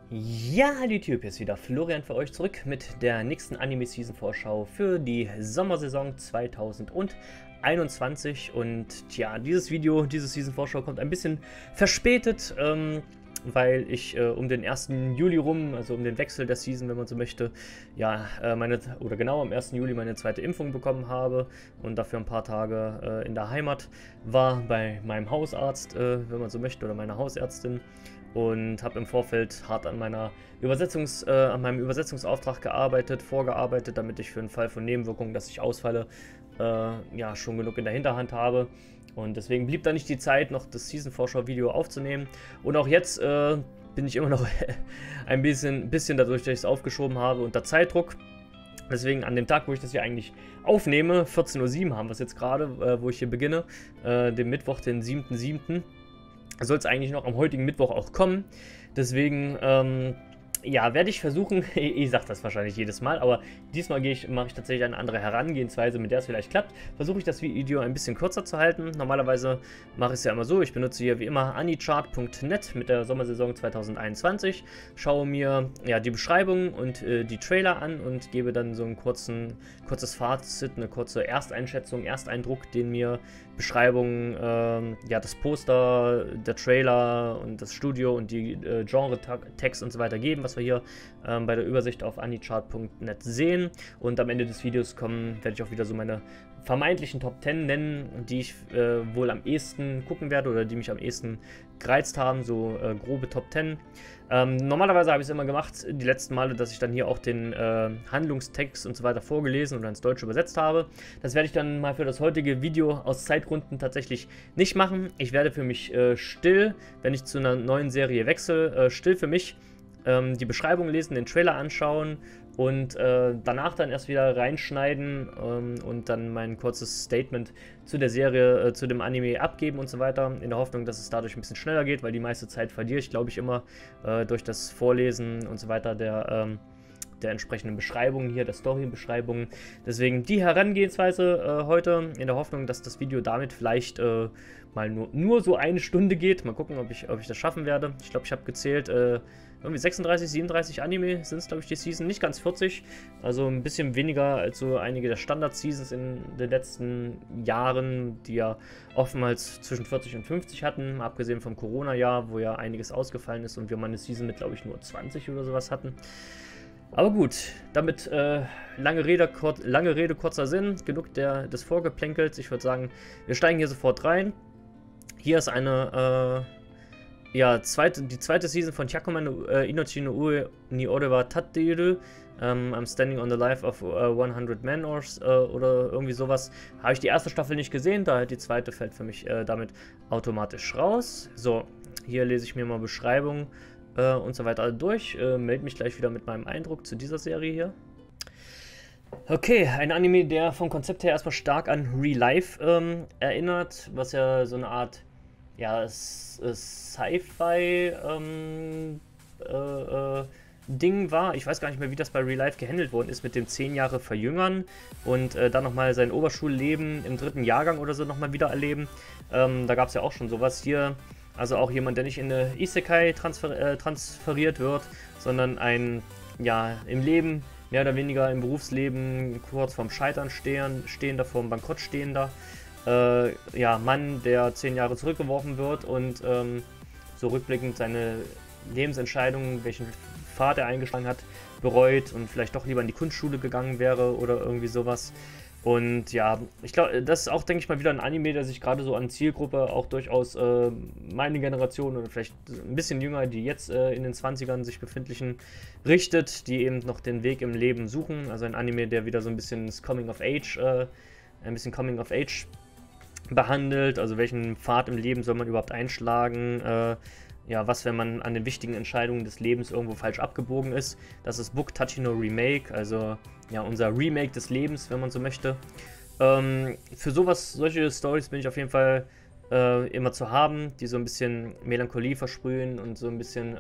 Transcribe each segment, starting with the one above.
Ja, hallo YouTube, hier ist wieder Florian für euch zurück mit der nächsten Anime-Season-Vorschau für die Sommersaison 2021. Und tja, dieses Video, diese Season-Vorschau kommt ein bisschen verspätet, weil ich um den 1. Juli rum, also um den Wechsel der Season, wenn man so möchte, ja, genau am 1. Juli meine zweite Impfung bekommen habe und dafür ein paar Tage in der Heimat war bei meinem Hausarzt, wenn man so möchte, oder meiner Hausärztin. Und habe im Vorfeld hart an meinem Übersetzungsauftrag vorgearbeitet, damit ich für den Fall von Nebenwirkungen, dass ich ausfalle, ja, schon genug in der Hinterhand habe. Und deswegen blieb da nicht die Zeit, noch das Season-Vorschau-Video aufzunehmen. Und auch jetzt bin ich immer noch ein bisschen dadurch, dass ich es aufgeschoben habe, unter Zeitdruck. Deswegen an dem Tag, wo ich das hier eigentlich aufnehme, 14:07 Uhr haben wir es jetzt gerade, wo ich hier beginne, dem Mittwoch, den 7.7., soll es eigentlich noch am heutigen Mittwoch auch kommen. Deswegen, ja, werde ich versuchen, ich sage das wahrscheinlich jedes Mal, aber diesmal mache ich tatsächlich eine andere Herangehensweise, mit der es vielleicht klappt. Versuche ich das Video ein bisschen kürzer zu halten. Normalerweise mache ich es ja immer so, ich benutze hier wie immer anichart.net mit der Sommersaison 2021, schaue mir ja die Beschreibung und die Trailer an und gebe dann so ein kurzes Fazit, eine kurze Ersteinschätzung, Ersteindruck, den mir Beschreibungen, ja, das Poster, der Trailer und das Studio und die Genre-Tags und so weiter geben, was wir hier bei der Übersicht auf anichart.net sehen. Und am Ende des Videos werde ich auch wieder so meine vermeintlichen Top 10 nennen, die ich wohl am ehesten gucken werde oder die mich am ehesten gereizt haben, so grobe Top 10. Normalerweise habe ich es immer gemacht, die letzten Male, dass ich dann hier auch den Handlungstext und so weiter vorgelesen oder ins Deutsche übersetzt habe. Das werde ich dann mal für das heutige Video aus Zeitgründen tatsächlich nicht machen. Ich werde für mich still, wenn ich zu einer neuen Serie wechsle, still für mich die Beschreibung lesen, den Trailer anschauen und danach dann erst wieder reinschneiden und dann mein kurzes Statement zu der Serie, zu dem Anime abgeben und so weiter, in der Hoffnung, dass es dadurch ein bisschen schneller geht, weil die meiste Zeit verliere ich, glaube ich, immer durch das Vorlesen und so weiter der entsprechenden Beschreibungen hier, der Story-Beschreibungen. Deswegen die Herangehensweise heute, in der Hoffnung, dass das Video damit vielleicht mal nur so eine Stunde geht. Mal gucken, ob ich das schaffen werde. Ich glaube, ich habe gezählt, irgendwie 36, 37 Anime sind es, glaube ich, die Season. Nicht ganz 40, also ein bisschen weniger als so einige der Standard-Seasons in den letzten Jahren, die ja oftmals zwischen 40 und 50 hatten, abgesehen vom Corona-Jahr, wo ja einiges ausgefallen ist und wir mal eine Season mit, glaube ich, nur 20 oder sowas hatten. Aber gut, damit lange Rede, kurzer Sinn, genug des Vorgeplänkels. Ich würde sagen, wir steigen hier sofort rein. Hier ist eine, ja, die zweite Season von Hyakuman no Inochi no Ue ni Ore wa Tatteru. I'm Standing on the Life of 100 Men oder irgendwie sowas. Habe ich die erste Staffel nicht gesehen, daher die zweite fällt für mich damit automatisch raus. So, hier lese ich mir mal Beschreibungen und so weiter durch. Melde mich gleich wieder mit meinem Eindruck zu dieser Serie hier. Okay, ein Anime, der vom Konzept her erstmal stark an Real Life erinnert, was ja so eine Art, ja, Sci-Fi Ding war. Ich weiß gar nicht mehr, wie das bei Real Life gehandelt worden ist mit dem 10 Jahre Verjüngern und dann nochmal sein Oberschulleben im 3. Jahrgang oder so nochmal wieder erleben. Da gab es ja auch schon sowas hier. Also auch jemand, der nicht in eine Isekai transferiert wird, sondern ja, im Leben, mehr oder weniger im Berufsleben, kurz vorm Scheitern stehender, vorm Bankrott stehender, ja, Mann, der 10 Jahre zurückgeworfen wird und so rückblickend seine Lebensentscheidungen, welchen Pfad er eingeschlagen hat, bereut und vielleicht doch lieber in die Kunstschule gegangen wäre oder irgendwie sowas. Und ja, ich glaube, das ist auch, denke ich mal, wieder ein Anime, der sich gerade so an Zielgruppe auch durchaus meine Generation oder vielleicht ein bisschen jünger, die jetzt in den 20ern sich befindlichen, richtet, die eben noch den Weg im Leben suchen. Also ein Anime, der wieder so ein bisschen das Coming of Age behandelt. Also welchen Pfad im Leben soll man überhaupt einschlagen? Ja, was, wenn man an den wichtigen Entscheidungen des Lebens irgendwo falsch abgebogen ist. Das ist Book Tachino Remake, also ja, unser Remake des Lebens, wenn man so möchte. Für solche Stories bin ich auf jeden Fall immer zu haben, die so ein bisschen Melancholie versprühen und so ein bisschen,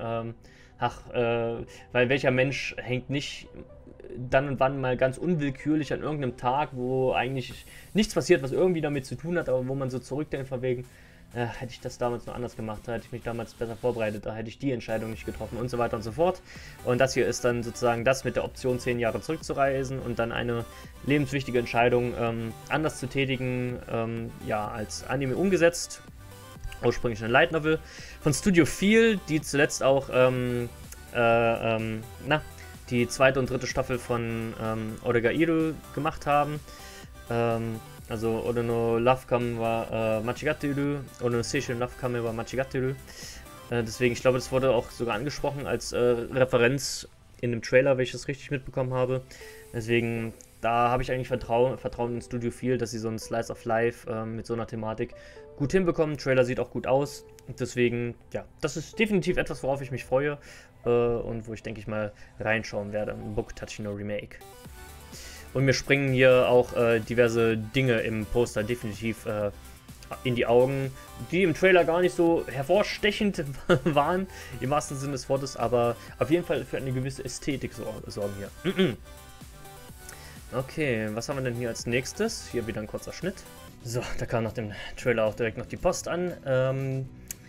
weil welcher Mensch hängt nicht dann und wann mal ganz unwillkürlich an irgendeinem Tag, wo eigentlich nichts passiert, was irgendwie damit zu tun hat, aber wo man so zurückdenkt von wegen, hätte ich das damals noch anders gemacht, da hätte ich mich damals besser vorbereitet, da hätte ich die Entscheidung nicht getroffen und so weiter und so fort. Und das hier ist dann sozusagen das mit der Option, 10 Jahre zurückzureisen und dann eine lebenswichtige Entscheidung anders zu tätigen, ja, als Anime umgesetzt. Ursprünglich eine Light Novel von Studio Feel, die zuletzt auch die zweite und dritte Staffel von Oregairu gemacht haben. Also Ore no Love Kame wa Machigatteru, Ore no Seishun Love Kame wa Machigatteru. Deswegen, ich glaube, das wurde auch sogar angesprochen als Referenz in dem Trailer, wenn ich das richtig mitbekommen habe. Deswegen, da habe ich eigentlich Vertrauen in Studio Feel, dass sie so einen Slice of Life mit so einer Thematik gut hinbekommen. Trailer sieht auch gut aus. Deswegen, ja, das ist definitiv etwas, worauf ich mich freue und wo ich, denke ich mal, reinschauen werde. Boku Tachi no Remake. Und mir springen hier auch diverse Dinge im Poster definitiv in die Augen, die im Trailer gar nicht so hervorstechend waren, im wahrsten Sinne des Wortes, aber auf jeden Fall für eine gewisse Ästhetik sorgen hier. Okay, was haben wir denn hier als nächstes? Hier wieder ein kurzer Schnitt. So, da kam nach dem Trailer auch direkt noch die Post an.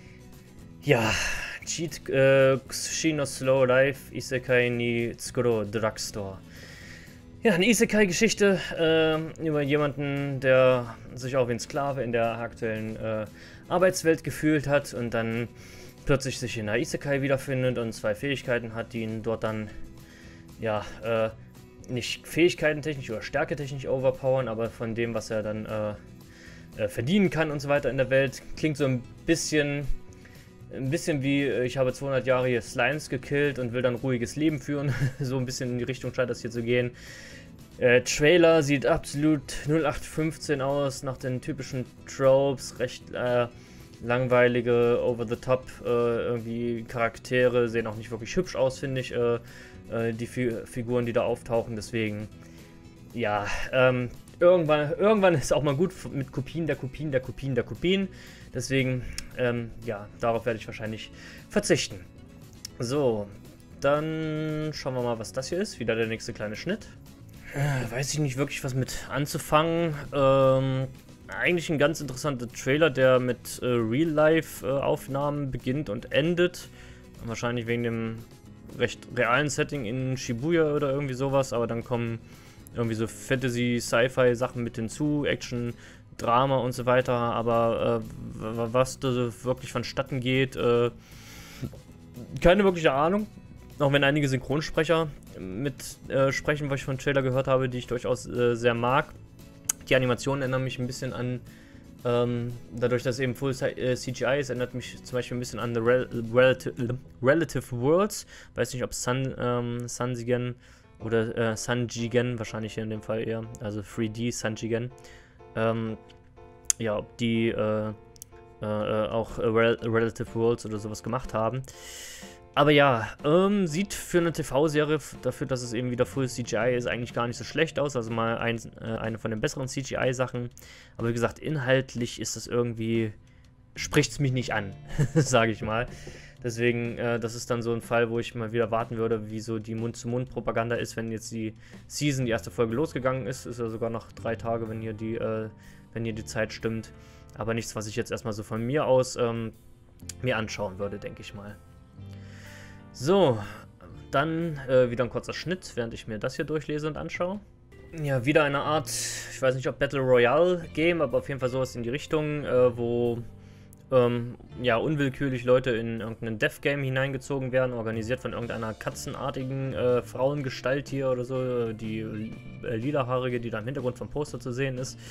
Ja, Cheat Kusushi no Slow Life Isekai ni Tsukuro Drugstore. Ja, eine Isekai-Geschichte über jemanden, der sich auch wie ein Sklave in der aktuellen Arbeitswelt gefühlt hat und dann plötzlich sich in einer Isekai wiederfindet und zwei Fähigkeiten hat, die ihn dort dann, ja, nicht fähigkeitentechnisch oder stärketechnisch overpowern, aber von dem, was er dann verdienen kann und so weiter in der Welt. Klingt so ein bisschen wie, ich habe 200 Jahre hier Slimes gekillt und will dann ein ruhiges Leben führen. So ein bisschen in die Richtung scheint das hier zu gehen. Trailer sieht absolut 0815 aus, nach den typischen Tropes, recht langweilige, over-the-top irgendwie Charaktere, sehen auch nicht wirklich hübsch aus, finde ich, die Figuren, die da auftauchen, deswegen, ja, irgendwann ist auch mal gut mit Kopien der Kopien. Deswegen, ja, darauf werde ich wahrscheinlich verzichten. So, dann schauen wir mal, was das hier ist. Wieder der nächste kleine Schnitt. Weiß ich nicht wirklich, was mit anzufangen. Eigentlich ein ganz interessanter Trailer, der mit Real-Life-Aufnahmen beginnt und endet. Wahrscheinlich wegen dem recht realen Setting in Shibuya oder irgendwie sowas, aber dann kommen irgendwie so Fantasy-Sci-Fi-Sachen mit hinzu, Action, Drama und so weiter, aber was da wirklich vonstatten geht, keine wirkliche Ahnung. Auch wenn einige Synchronsprecher mit sprechen, was ich von Trailer gehört habe, die ich durchaus sehr mag. Die Animationen erinnern mich ein bisschen an, dadurch, dass es eben Full CGI ist, erinnert mich zum Beispiel ein bisschen an The Relative Worlds. Weiß nicht, ob Sanjigen oder Sanjigen, wahrscheinlich hier in dem Fall eher, also 3D Sanjigen. Ja, ob die auch Relative Worlds oder sowas gemacht haben. Aber ja, sieht für eine TV-Serie, dafür, dass es eben wieder Full CGI ist, eigentlich gar nicht so schlecht aus. Also mal eine von den besseren CGI-Sachen. Aber wie gesagt, inhaltlich ist das irgendwie, spricht es mich nicht an, sage ich mal. Deswegen, das ist dann so ein Fall, wo ich mal wieder warten würde, wie so die Mund-zu-Mund-Propaganda ist, wenn jetzt die Season, die erste Folge losgegangen ist. Ist ja sogar noch 3 Tage, wenn hier die Zeit stimmt. Aber nichts, was ich jetzt erstmal so von mir aus mir anschauen würde, denke ich mal. So, dann wieder ein kurzer Schnitt, während ich mir das hier durchlese und anschaue. Ja, wieder eine Art, ich weiß nicht, ob Battle Royale Game, aber auf jeden Fall sowas in die Richtung, wo ja, unwillkürlich Leute in irgendein Death Game hineingezogen werden, organisiert von irgendeiner katzenartigen Frauengestalt hier oder so, die lilahaarige, die da im Hintergrund vom Poster zu sehen ist.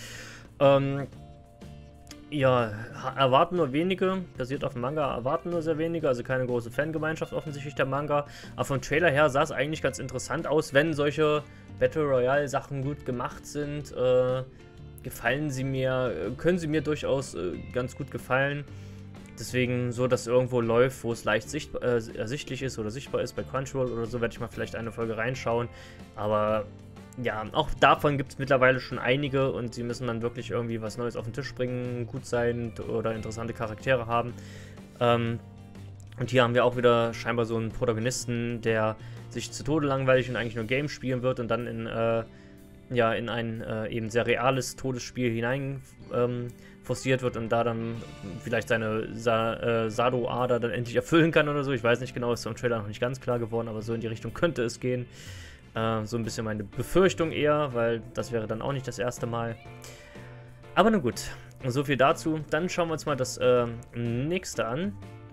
Ja, erwarten nur wenige, basiert auf dem Manga, erwarten nur sehr wenige, also keine große Fangemeinschaft offensichtlich der Manga. Aber vom Trailer her sah es eigentlich ganz interessant aus, wenn solche Battle Royale Sachen gut gemacht sind, gefallen sie mir, können sie mir durchaus ganz gut gefallen. Deswegen so, dass irgendwo läuft, wo es leicht ersichtlich ist oder sichtbar ist, bei Crunchyroll oder so, werde ich mal vielleicht eine Folge reinschauen. Aber ja, auch davon gibt es mittlerweile schon einige und sie müssen dann wirklich irgendwie was Neues auf den Tisch bringen, gut sein oder interessante Charaktere haben. Und hier haben wir auch wieder scheinbar so einen Protagonisten, der sich zu Tode langweilig und eigentlich nur Games spielen wird und dann in ein eben sehr reales Todesspiel hinein forciert wird und da dann vielleicht seine Sado-Ader dann endlich erfüllen kann oder so. Ich weiß nicht genau, ist im Trailer noch nicht ganz klar geworden, aber so in die Richtung könnte es gehen. So ein bisschen meine Befürchtung eher, weil das wäre dann auch nicht das erste Mal. Aber nun gut, so viel dazu. Dann schauen wir uns mal das nächste an.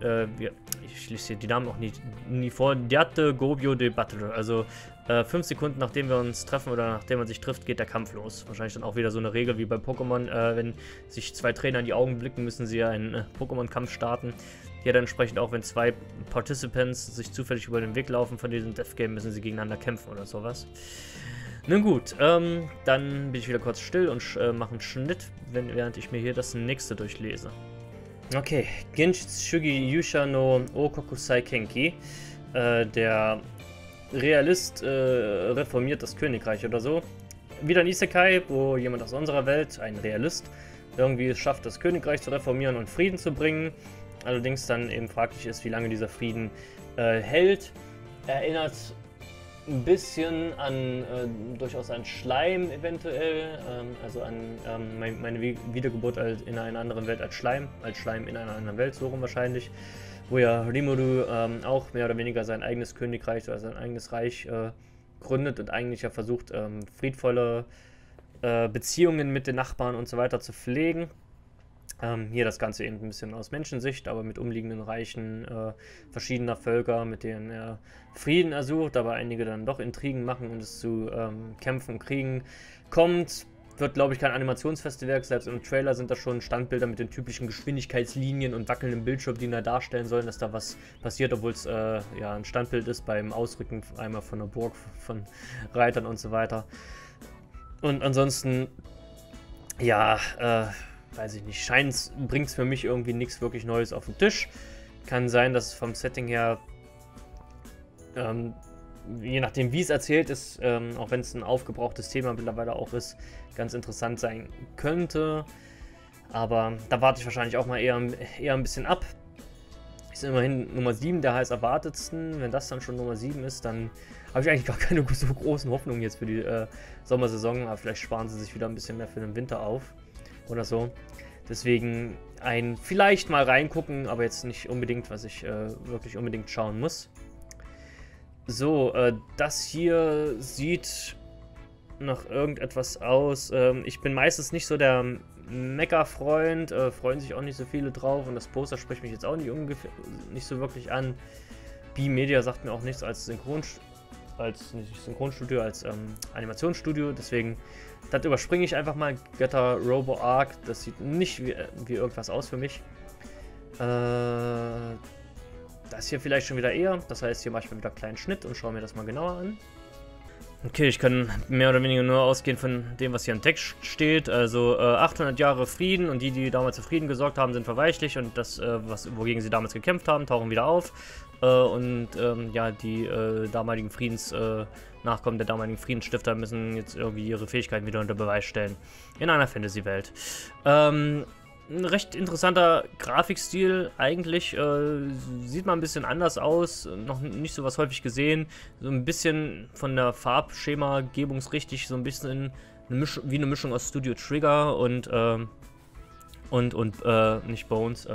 Ich schließe hier die Namen auch nie vor. Diate Gobio de Battle. Also 5 Sekunden nachdem wir uns treffen oder nachdem man sich trifft, geht der Kampf los. Wahrscheinlich dann auch wieder so eine Regel wie bei Pokémon. Wenn sich 2 Trainer in die Augen blicken, müssen sie ja einen Pokémon-Kampf starten. Hier dann entsprechend auch, wenn 2 Participants sich zufällig über den Weg laufen von diesem Death Game, müssen sie gegeneinander kämpfen oder sowas. Nun gut, dann bin ich wieder kurz still und mache einen Schnitt, während ich mir hier das nächste durchlese. Okay, Genshitsugi Yusha no Okokusai Kenki. Der Realist reformiert das Königreich oder so. Wieder ein Isekai, wo jemand aus unserer Welt, ein Realist, irgendwie es schafft, das Königreich zu reformieren und Frieden zu bringen. Allerdings dann eben fraglich ist, wie lange dieser Frieden hält. Erinnert ein bisschen an durchaus an Schleim eventuell, also an meine Wiedergeburt in einer anderen Welt als Schleim in einer anderen Welt, so rum wahrscheinlich, wo ja Rimuru auch mehr oder weniger sein eigenes Königreich oder sein eigenes Reich gründet und eigentlich ja versucht, friedvolle Beziehungen mit den Nachbarn und so weiter zu pflegen. Hier das Ganze eben ein bisschen aus Menschensicht, aber mit umliegenden Reichen verschiedener Völker, mit denen er Frieden ersucht, aber einige dann doch Intrigen machen und es zu Kämpfen und Kriegen kommt. Wird, glaube ich, kein Animationsfestival, selbst im Trailer sind da schon Standbilder mit den typischen Geschwindigkeitslinien und wackelnden Bildschirm, die da darstellen sollen, dass da was passiert, obwohl es ja ein Standbild ist beim Ausrücken einmal von der Burg, von Reitern und so weiter. Und ansonsten, ja, weiß ich nicht, bringt es für mich irgendwie nichts wirklich Neues auf den Tisch. Kann sein, dass es vom Setting her, je nachdem wie es erzählt ist, auch wenn es ein aufgebrauchtes Thema mittlerweile auch ist, ganz interessant sein könnte. Aber da warte ich wahrscheinlich auch mal eher ein bisschen ab. Ist immerhin Nummer 7 der heiß erwartetsten. Wenn das dann schon Nummer 7 ist, dann habe ich eigentlich gar keine so großen Hoffnungen jetzt für die Sommersaison. Aber vielleicht sparen sie sich wieder ein bisschen mehr für den Winter auf. Oder so. Deswegen vielleicht mal reingucken, aber jetzt nicht unbedingt, was ich wirklich unbedingt schauen muss. So, das hier sieht nach irgendetwas aus. Ich bin meistens nicht so der Mecha-Freund, freuen sich auch nicht so viele drauf und das Poster spricht mich jetzt auch nicht so wirklich an. B-Media sagt mir auch nichts als Synchronstudio, als Animationsstudio, deswegen das überspringe ich einfach mal. Götter Robo Arc, das sieht nicht wie irgendwas aus für mich. Das hier vielleicht schon wieder eher, das heißt, hier mache ich mal wieder einen kleinen Schnitt und schaue mir das mal genauer an. Okay, ich kann mehr oder weniger nur ausgehen von dem, was hier im Text steht. Also 800 Jahre Frieden und die damals für Frieden gesorgt haben, sind verweichlich und das, wogegen sie damals gekämpft haben, tauchen wieder auf. Ja, die damaligen Nachkommen der damaligen Friedensstifter müssen jetzt irgendwie ihre Fähigkeiten wieder unter Beweis stellen. In einer Fantasy-Welt. Ein recht interessanter Grafikstil eigentlich, sieht mal ein bisschen anders aus, noch nicht so was häufig gesehen, so ein bisschen von der Farbschema-Gebungsrichtig, so ein bisschen wie eine Mischung aus Studio Trigger und nicht Bones,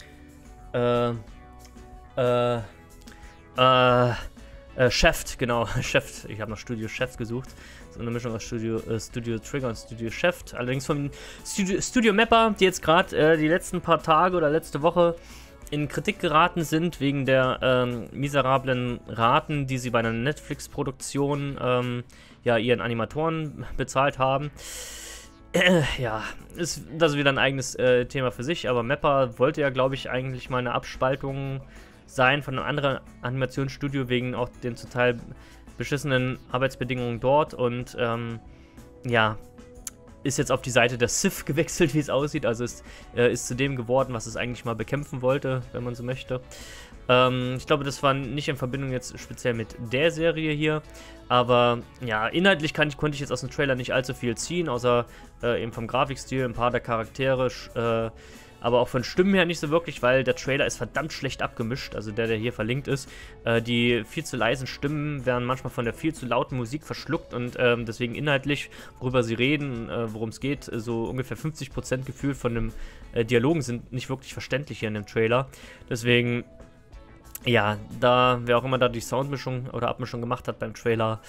Shaft, genau, Shaft, ich habe nach Studio Shaft gesucht. So eine Mischung aus Studio Trigger und Studio Shaft. Allerdings vom Studio Mappa, die jetzt gerade die letzten paar Tage oder letzte Woche in Kritik geraten sind, wegen der miserablen Raten, die sie bei einer Netflix-Produktion ja ihren Animatoren bezahlt haben. Ja, das ist wieder ein eigenes Thema für sich, aber Mappa wollte ja, glaube ich, eigentlich mal eine Abspaltung sein von einem anderen Animationsstudio wegen auch den zum Teil beschissenen Arbeitsbedingungen dort und ja, ist jetzt auf die Seite der Sith gewechselt, wie es aussieht, also ist zu dem geworden, was es eigentlich mal bekämpfen wollte, wenn man so möchte. Ich glaube, das war nicht in Verbindung jetzt speziell mit der Serie hier, aber ja, inhaltlich konnte ich jetzt aus dem Trailer nicht allzu viel ziehen, außer eben vom Grafikstil, ein paar der Charaktere aber auch von Stimmen her nicht so wirklich, weil der Trailer ist verdammt schlecht abgemischt, also der hier verlinkt ist. Die viel zu leisen Stimmen werden manchmal von der viel zu lauten Musik verschluckt und deswegen inhaltlich, worüber sie reden, worum es geht, so ungefähr 50% gefühlt von dem Dialogen sind nicht wirklich verständlich hier in dem Trailer. Deswegen, ja, da, wer auch immer da die Soundmischung oder Abmischung gemacht hat beim Trailer,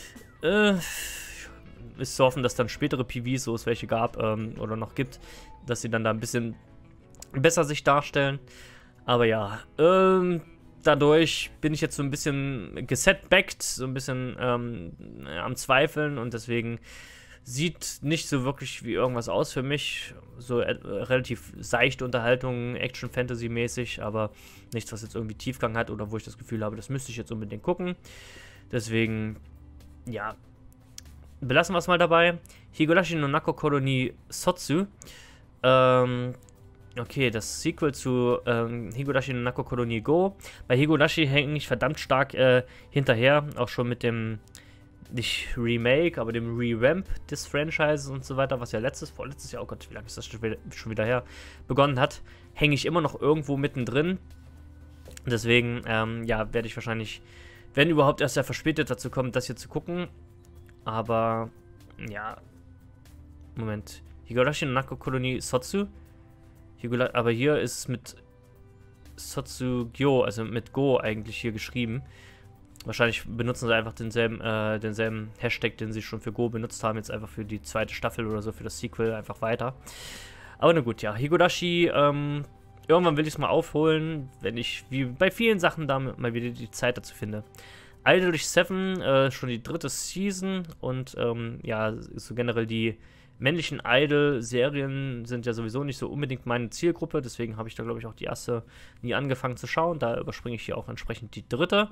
ist zu hoffen, dass dann spätere PVs, so es welche gab oder noch gibt, dass sie dann da ein bisschen besser sich darstellen. Aber ja, dadurch bin ich jetzt so ein bisschen gesetbackt, so ein bisschen am Zweifeln und deswegen sieht nicht so wirklich wie irgendwas aus für mich. So relativ seichte Unterhaltung, Action-Fantasy-mäßig, aber nichts, was jetzt irgendwie Tiefgang hat oder wo ich das Gefühl habe, das müsste ich jetzt unbedingt gucken. Deswegen, ja, belassen wir es mal dabei. Higurashi no Nako Koro ni Sotsu. Okay, das Sequel zu Higurashi no Nako Koro ni Go. Bei Higurashi hänge ich verdammt stark hinterher, auch schon mit dem, nicht Remake, aber dem Revamp des Franchises und so weiter, was ja vorletztes Jahr, oh Gott, wie lange ist das schon wieder her, begonnen hat, hänge ich immer noch irgendwo mittendrin. Deswegen, ja, werde ich wahrscheinlich, wenn überhaupt erst ja verspätet dazu kommen, das hier zu gucken. Aber, ja, Moment. Higurashi no Nako Koro ni Sotsu. Aber hier ist es mit Sotsu-gyo, also mit Go eigentlich hier geschrieben. Wahrscheinlich benutzen sie einfach denselben Hashtag, den sie schon für Go benutzt haben, jetzt einfach für die zweite Staffel oder so, für das Sequel einfach weiter. Aber na gut, ja, Higurashi, irgendwann will ich es mal aufholen, wenn ich, wie bei vielen Sachen, da mal wieder die Zeit dazu finde. Idol 7, schon die 3. Season und ja, so generell die männlichen Idol-Serien sind ja sowieso nicht so unbedingt meine Zielgruppe, deswegen habe ich da, glaube ich, auch die erste nie angefangen zu schauen, da überspringe ich hier auch entsprechend die 3.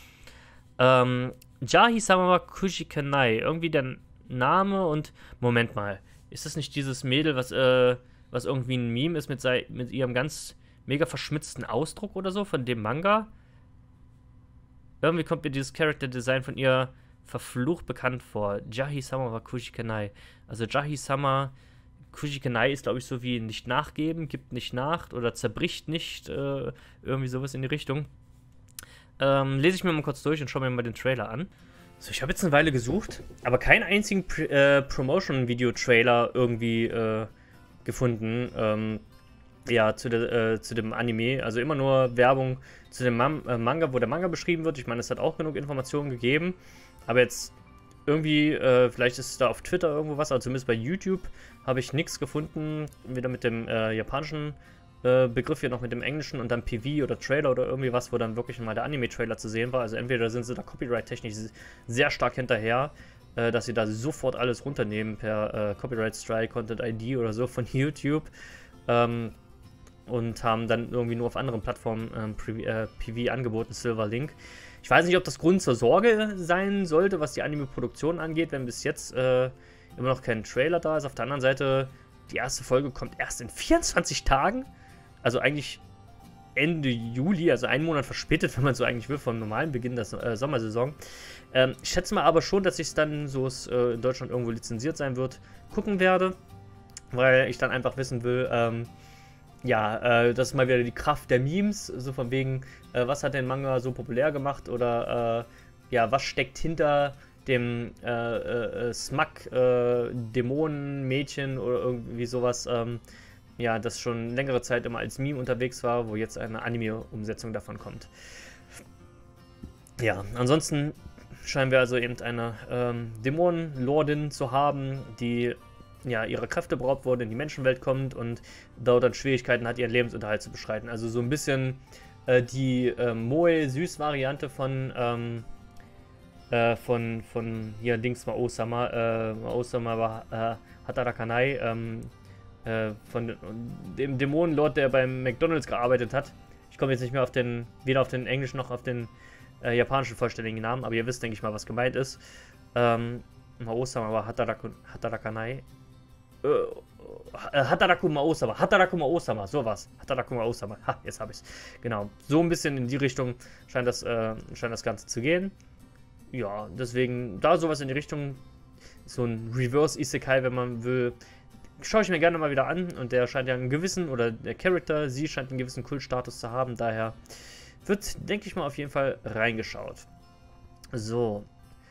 Jahi-sama wa Kujikanai, irgendwie der Name und, Moment mal, ist das nicht dieses Mädel, was irgendwie ein Meme ist mit ihrem ganz mega verschmitzten Ausdruck oder so von dem Manga? Irgendwie kommt mir dieses Character-Design von ihr verflucht bekannt vor. Jahi-sama wa Kujikanai. Also Jahi-sama Kujikanai ist, glaube ich, so wie nicht nachgeben, gibt nicht nach oder zerbricht nicht. Irgendwie sowas in die Richtung. Lese ich mir mal kurz durch und schaue mir mal den Trailer an. So, ich habe jetzt eine Weile gesucht, aber keinen einzigen Promotion-Video-Trailer irgendwie gefunden. Ja, zu dem Anime. Also immer nur Werbung zu dem Manga, wo der Manga beschrieben wird. Ich meine, es hat auch genug Informationen gegeben. Aber jetzt irgendwie, vielleicht ist da auf Twitter irgendwo was, also zumindest bei YouTube habe ich nichts gefunden. Weder mit dem japanischen Begriff hier noch mit dem englischen und dann PV oder Trailer oder irgendwie was, wo dann wirklich mal der Anime-Trailer zu sehen war. Also entweder sind sie da copyright-technisch sehr stark hinterher, dass sie da sofort alles runternehmen per Copyright-Strike, Content-ID oder so von YouTube. Und haben dann irgendwie nur auf anderen Plattformen PV angeboten, Silver Link. Ich weiß nicht, ob das Grund zur Sorge sein sollte, was die Anime-Produktion angeht, wenn bis jetzt immer noch kein Trailer da ist. Auf der anderen Seite, die erste Folge kommt erst in 24 Tagen. Also eigentlich Ende Juli, also einen Monat verspätet, wenn man so eigentlich will, vom normalen Beginn der Sommersaison. Ich schätze mal aber schon, dass ich es dann, so es in Deutschland irgendwo lizenziert sein wird, gucken werde. Weil ich dann einfach wissen will, ja, das ist mal wieder die Kraft der Memes, so von wegen, was hat den Manga so populär gemacht oder ja, was steckt hinter dem Smug-Dämonenmädchen oder irgendwie sowas, ja, das schon längere Zeit immer als Meme unterwegs war, wo jetzt eine Anime-Umsetzung davon kommt. Ja, ansonsten scheinen wir also eben eine Dämonenlordin zu haben, die ja, ihre Kräfte beraubt wurde, in die Menschenwelt kommt und dort dann Schwierigkeiten hat, ihren Lebensunterhalt zu beschreiten. Also so ein bisschen die Moe-Süß-Variante von hier Dings Mao-sama. Mao-sama war Hatarakanai, von dem Dämonenlord, der beim McDonald's gearbeitet hat. Ich komme jetzt nicht mehr weder auf den englischen noch auf den japanischen vollständigen Namen, aber ihr wisst, denke ich mal, was gemeint ist. Mao-sama war Hatarakanai. Hataraku Mao-sama, sowas. Hataraku Mao-sama. Ha, jetzt habe ich's. Genau. So ein bisschen in die Richtung scheint das Ganze zu gehen. Ja, deswegen, da sowas in die Richtung, so ein Reverse Isekai, wenn man will, schaue ich mir gerne mal wieder an und der scheint ja einen gewissen, oder der Charakter, sie scheint einen gewissen Kultstatus zu haben, daher wird, denke ich mal, auf jeden Fall reingeschaut. So.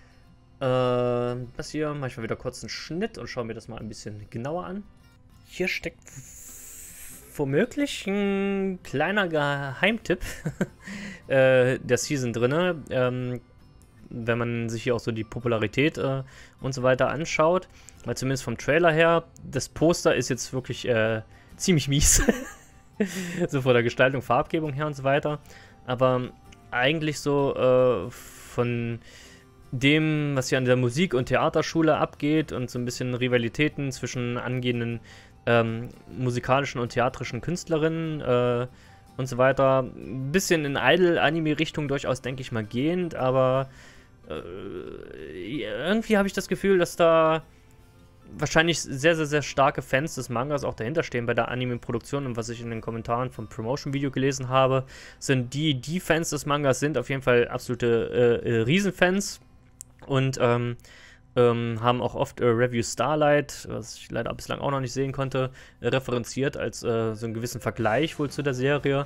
Das hier mache ich mal wieder kurz einen Schnitt und schaue mir das mal ein bisschen genauer an. Hier steckt womöglich ein kleiner Geheimtipp der Season drin. Wenn man sich hier auch so die Popularität und so weiter anschaut, weil zumindest vom Trailer her, das Poster ist jetzt wirklich ziemlich mies. So von der Gestaltung, Farbgebung her und so weiter. Aber eigentlich so von dem, was hier an der Musik- und Theaterschule abgeht und so ein bisschen Rivalitäten zwischen angehenden musikalischen und theatrischen Künstlerinnen und so weiter. Ein bisschen in Idol-Anime-Richtung durchaus, denke ich mal, gehend, aber irgendwie habe ich das Gefühl, dass da wahrscheinlich sehr, sehr, sehr starke Fans des Mangas auch dahinter stehen bei der Anime-Produktion, und was ich in den Kommentaren vom Promotion-Video gelesen habe, sind die Fans des Mangas sind auf jeden Fall absolute Riesenfans und haben auch oft Review Starlight, was ich leider bislang auch noch nicht sehen konnte, referenziert als so einen gewissen Vergleich wohl zu der Serie.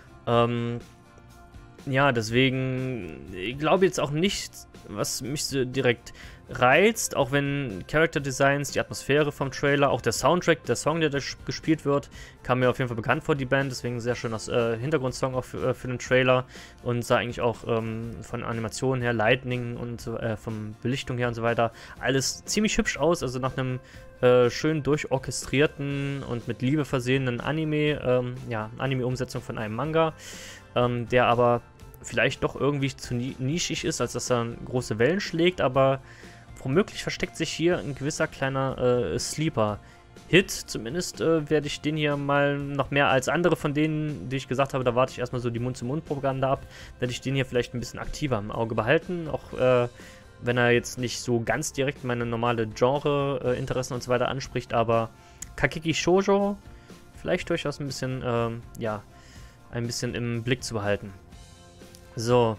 Ja, deswegen, ich glaube jetzt auch nicht, was mich so direkt reizt, auch wenn Character Designs, die Atmosphäre vom Trailer, auch der Soundtrack, der Song, der da gespielt wird, kam mir auf jeden Fall bekannt vor, die Band, deswegen sehr schön als Hintergrundsong auch für den Trailer und sah eigentlich auch von Animationen her, Lightning und von Belichtung her und so weiter, alles ziemlich hübsch aus, also nach einem schön durchorchestrierten und mit Liebe versehenen Anime, Anime-Umsetzung von einem Manga, der aber vielleicht doch irgendwie zu nischig ist, als dass er große Wellen schlägt, aber womöglich versteckt sich hier ein gewisser kleiner Sleeper-Hit. Zumindest werde ich den hier mal noch mehr als andere von denen, die ich gesagt habe, da warte ich erstmal so die Mund-zu-Mund-Propaganda ab, werde ich den hier vielleicht ein bisschen aktiver im Auge behalten, auch wenn er jetzt nicht so ganz direkt meine normale Genre-Interessen und so weiter anspricht, aber Kakeki Shoujo vielleicht durchaus ein bisschen, ein bisschen im Blick zu behalten. So.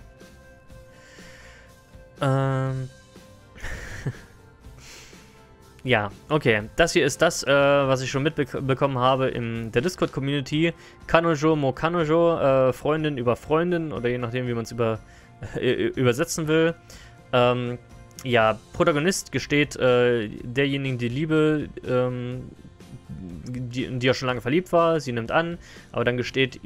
Ja, okay. Das hier ist das, was ich schon mitbekommen habe in der Discord-Community. Kanojo mo Kanojo, Freundin über Freundin, oder je nachdem, wie man es übersetzen will. Ja, Protagonist gesteht derjenigen die Liebe, die ja schon lange verliebt war, sie nimmt an, aber dann gesteht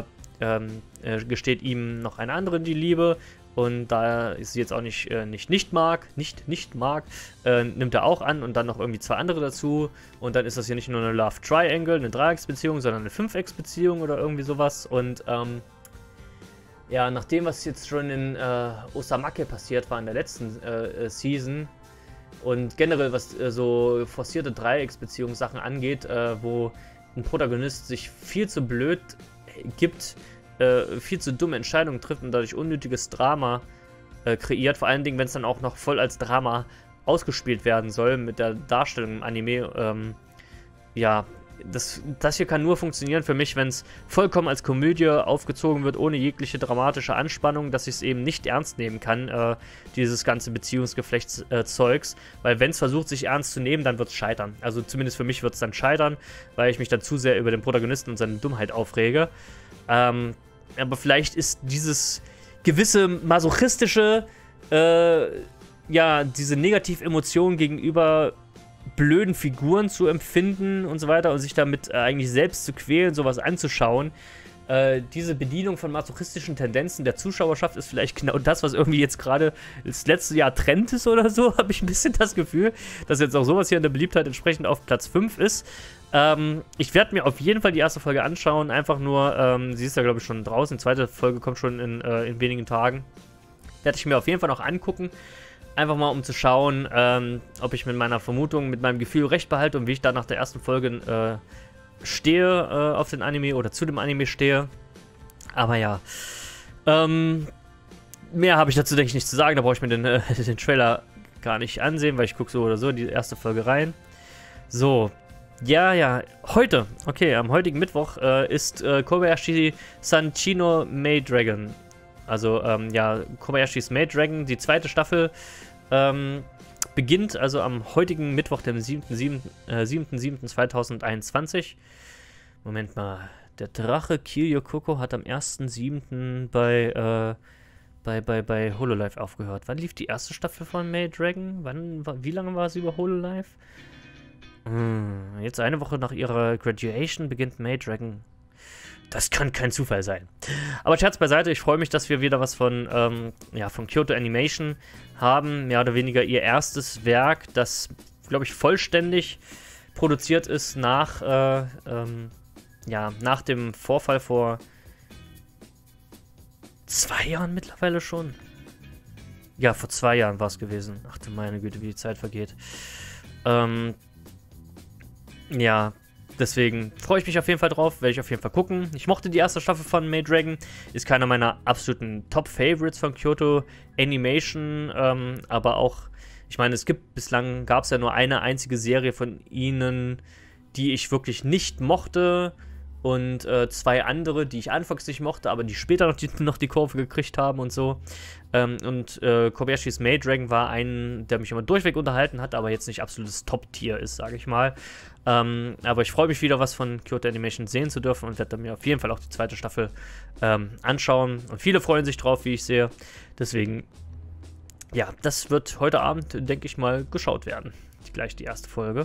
ihm noch eine andere die Liebe, und da sie jetzt auch nicht mag, nimmt er auch an und dann noch irgendwie zwei andere dazu, und dann ist das hier nicht nur eine Love Triangle, eine Dreiecksbeziehung, sondern eine Fünfecksbeziehung oder irgendwie sowas. Und ja, nach dem, was jetzt schon in Osamake passiert war in der letzten Season und generell was so forcierte Dreiecksbeziehungssachen angeht, wo ein Protagonist sich viel zu blöd gibt, viel zu dumme Entscheidungen trifft und dadurch unnötiges Drama kreiert, vor allen Dingen, wenn es dann auch noch voll als Drama ausgespielt werden soll mit der Darstellung im Anime. Ja, das hier kann nur funktionieren für mich, wenn es vollkommen als Komödie aufgezogen wird, ohne jegliche dramatische Anspannung, dass ich es eben nicht ernst nehmen kann, dieses ganze Beziehungsgeflechtszeugs, weil wenn es versucht, sich ernst zu nehmen, dann wird es scheitern. Also zumindest für mich wird es dann scheitern, weil ich mich dann zu sehr über den Protagonisten und seine Dummheit aufrege. Aber vielleicht ist dieses gewisse masochistische, diese Negativ-Emotionen gegenüber blöden Figuren zu empfinden und so weiter und sich damit eigentlich selbst zu quälen, sowas anzuschauen. Diese Bedienung von masochistischen Tendenzen der Zuschauerschaft ist vielleicht genau das, was irgendwie jetzt gerade das letzte Jahr Trend ist oder so, habe ich ein bisschen das Gefühl, dass jetzt auch sowas hier in der Beliebtheit entsprechend auf Platz 5 ist. Ich werde mir auf jeden Fall die erste Folge anschauen, einfach nur, sie ist ja glaube ich schon draußen, die zweite Folge kommt schon in wenigen Tagen. Werde ich mir auf jeden Fall noch angucken, einfach mal um zu schauen, ob ich mit meiner Vermutung, mit meinem Gefühl recht behalte und wie ich da nach der ersten Folge stehe auf den Anime oder zu dem Anime stehe. Aber ja, mehr habe ich dazu, denke ich, nicht zu sagen, da brauche ich mir den Trailer gar nicht ansehen, weil ich gucke so oder so in die erste Folge rein. So. Ja, heute, okay, am heutigen Mittwoch ist Kobayashi Sanchino Maid Dragon. Also, Kobayashis Maid Dragon, die zweite Staffel, beginnt also am heutigen Mittwoch, dem 7.7.2021. Moment mal, der Drache Kiryu Coco hat am 1.7. bei Hololive aufgehört. Wann lief die erste Staffel von Maid Dragon? Wie lange war sie über Hololive? Jetzt eine Woche nach ihrer Graduation beginnt Maid Dragon. Das kann kein Zufall sein. Aber Scherz beiseite, ich freue mich, dass wir wieder was von Kyoto Animation haben. Mehr oder weniger ihr erstes Werk, das, glaube ich, vollständig produziert ist nach dem Vorfall vor 2 Jahren mittlerweile schon. Ja, vor 2 Jahren war es gewesen. Ach du meine Güte, wie die Zeit vergeht. Ja, deswegen freue ich mich auf jeden Fall drauf, werde ich auf jeden Fall gucken. Ich mochte die erste Staffel von Maid Dragon, ist keiner meiner absoluten Top-Favorites von Kyoto Animation, aber auch, ich meine, bislang gab es ja nur eine einzige Serie von ihnen, die ich wirklich nicht mochte und 2 andere, die ich anfangs nicht mochte, aber die später noch die Kurve gekriegt haben und so. Kobayashis Maid Dragon war ein, der mich immer durchweg unterhalten hat, aber jetzt nicht absolutes Top-Tier ist, sage ich mal. Aber ich freue mich wieder, was von Kyoto Animation sehen zu dürfen und werde mir auf jeden Fall auch die 2. Staffel anschauen. Und viele freuen sich drauf, wie ich sehe. Deswegen, ja, das wird heute Abend, denke ich mal, geschaut werden. Gleich die erste Folge.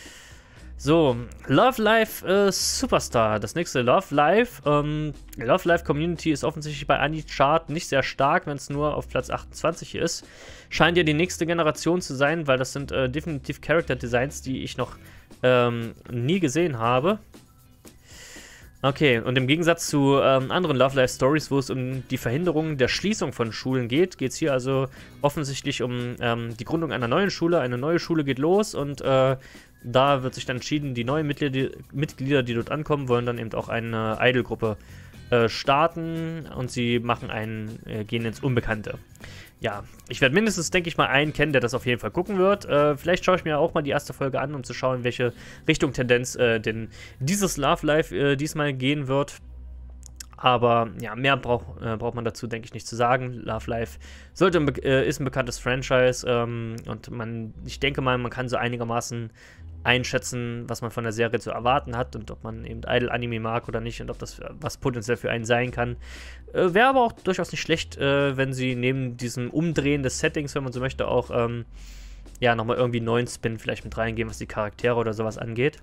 So, Love Live Superstar, das nächste Love Live. Love Live Community ist offensichtlich bei AniChart nicht sehr stark, wenn es nur auf Platz 28 ist. Scheint ja die nächste Generation zu sein, weil das sind definitiv Character Designs, die ich noch nie gesehen habe. Okay, und im Gegensatz zu anderen Love Live Stories, wo es um die Verhinderung der Schließung von Schulen geht, geht es hier also offensichtlich um die Gründung einer neuen Schule. Eine neue Schule geht los und da wird sich dann entschieden, die neuen Mitglieder, die dort ankommen, wollen dann eben auch eine Idol-Gruppe starten und sie gehen ins Unbekannte. Ja, ich werde mindestens, denke ich mal, einen kennen, der das auf jeden Fall gucken wird. Vielleicht schaue ich mir auch mal die erste Folge an, um zu schauen, in welche Richtung Tendenz denn dieses Love Live diesmal gehen wird. Aber ja, mehr braucht man dazu, denke ich, nicht zu sagen. Love Live ist ein bekanntes Franchise und ich denke mal, man kann so einigermaßen einschätzen, was man von der Serie zu erwarten hat und ob man eben Idol-Anime mag oder nicht und ob das was potenziell für einen sein kann. Wäre aber auch durchaus nicht schlecht, wenn sie neben diesem Umdrehen des Settings, wenn man so möchte, auch nochmal irgendwie einen neuen Spin vielleicht mit reingehen, was die Charaktere oder sowas angeht.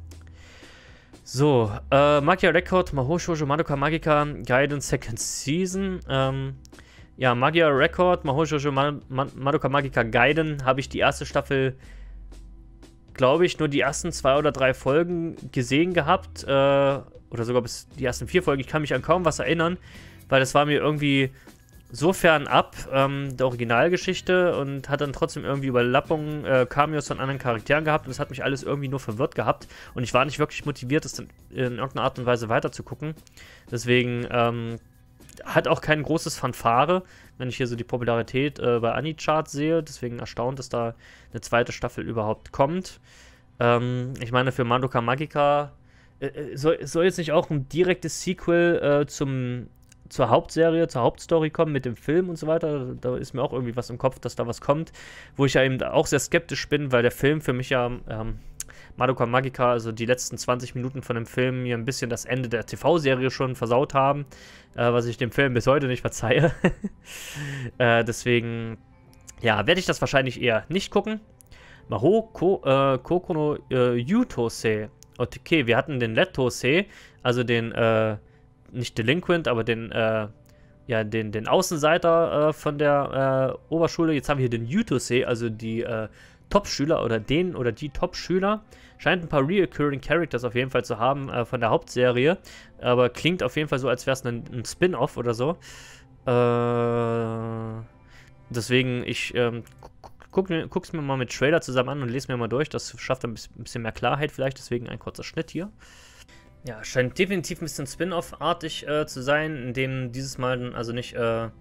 So, Magia Record, Mahou Shoujo Madoka Magica Gaiden Second Season. Magia Record, Mahou Shoujo Madoka Magica Gaiden habe ich die erste Staffel, glaube ich, nur die ersten 2 oder 3 Folgen gesehen gehabt. Oder sogar bis die ersten 4 Folgen. Ich kann mich an kaum was erinnern, weil das war mir irgendwie so fernab der Originalgeschichte und hat dann trotzdem irgendwie Überlappungen, Cameos von anderen Charakteren gehabt und das hat mich alles irgendwie nur verwirrt gehabt und ich war nicht wirklich motiviert, das dann in irgendeiner Art und Weise weiterzugucken. Deswegen hat auch kein großes Fanfare, wenn ich hier so die Popularität bei AniChart sehe. Deswegen erstaunt, dass da eine 2. Staffel überhaupt kommt. Ich meine, für Madoka Magica soll jetzt nicht auch ein direktes Sequel zur Hauptserie, zur Hauptstory kommen mit dem Film und so weiter. Da ist mir auch irgendwie was im Kopf, dass da was kommt, wo ich ja eben auch sehr skeptisch bin, weil der Film für mich ja Madoka Magica, also die letzten 20 Minuten von dem Film, mir ein bisschen das Ende der TV-Serie schon versaut haben, was ich dem Film bis heute nicht verzeihe. Deswegen, ja, werde ich das wahrscheinlich eher nicht gucken. Mahou Koko no Yutose. Okay, wir hatten den Lettose, also den nicht Delinquent, aber den Außenseiter von der Oberschule. Jetzt haben wir hier den Yutose, also die Top-Schüler oder die Top-Schüler. Scheint ein paar Reoccurring Characters auf jeden Fall zu haben von der Hauptserie. Aber klingt auf jeden Fall so, als wäre es ein Spin-Off oder so. Deswegen, ich guck's mir mal mit Trailer zusammen an und lese mir mal durch. Das schafft ein bisschen mehr Klarheit vielleicht. Deswegen ein kurzer Schnitt hier. Ja, scheint definitiv ein bisschen Spin-Off-artig zu sein, in dem dieses Mal dann also nicht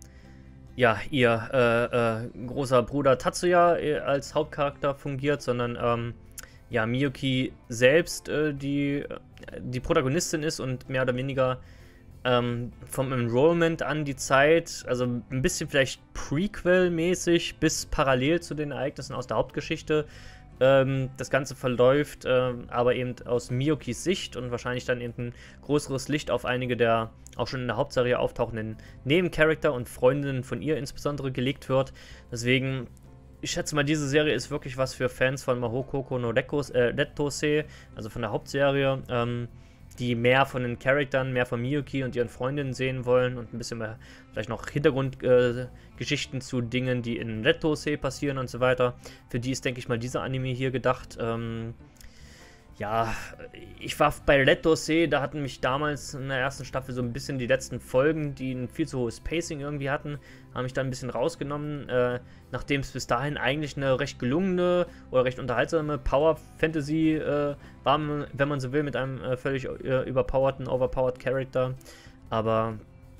ihr großer Bruder Tatsuya als Hauptcharakter fungiert, sondern Miyuki selbst die Protagonistin ist und mehr oder weniger vom Enrollment an die Zeit, also ein bisschen vielleicht Prequel-mäßig bis parallel zu den Ereignissen aus der Hauptgeschichte. Das Ganze verläuft, aber eben aus Miyukis Sicht und wahrscheinlich dann eben ein größeres Licht auf einige der auch schon in der Hauptserie auftauchenden Nebencharakter und Freundinnen von ihr insbesondere gelegt wird. Deswegen, ich schätze mal, diese Serie ist wirklich was für Fans von Mahou Koko no Nettosei, also von der Hauptserie, die mehr von den Charakteren, mehr von Miyuki und ihren Freundinnen sehen wollen und ein bisschen mehr vielleicht noch Hintergrundgeschichten zu Dingen, die in Nettosei passieren und so weiter. Für die ist, denke ich mal, dieser Anime hier gedacht. Ja, ich war bei Nettosei, da hatten mich damals in der ersten Staffel so ein bisschen die letzten Folgen, die ein viel zu hohes Pacing irgendwie hatten, haben mich da ein bisschen rausgenommen, nachdem es bis dahin eigentlich eine recht gelungene oder recht unterhaltsame Power-Fantasy war, wenn man so will, mit einem völlig überpowerten, overpowered Charakter. Aber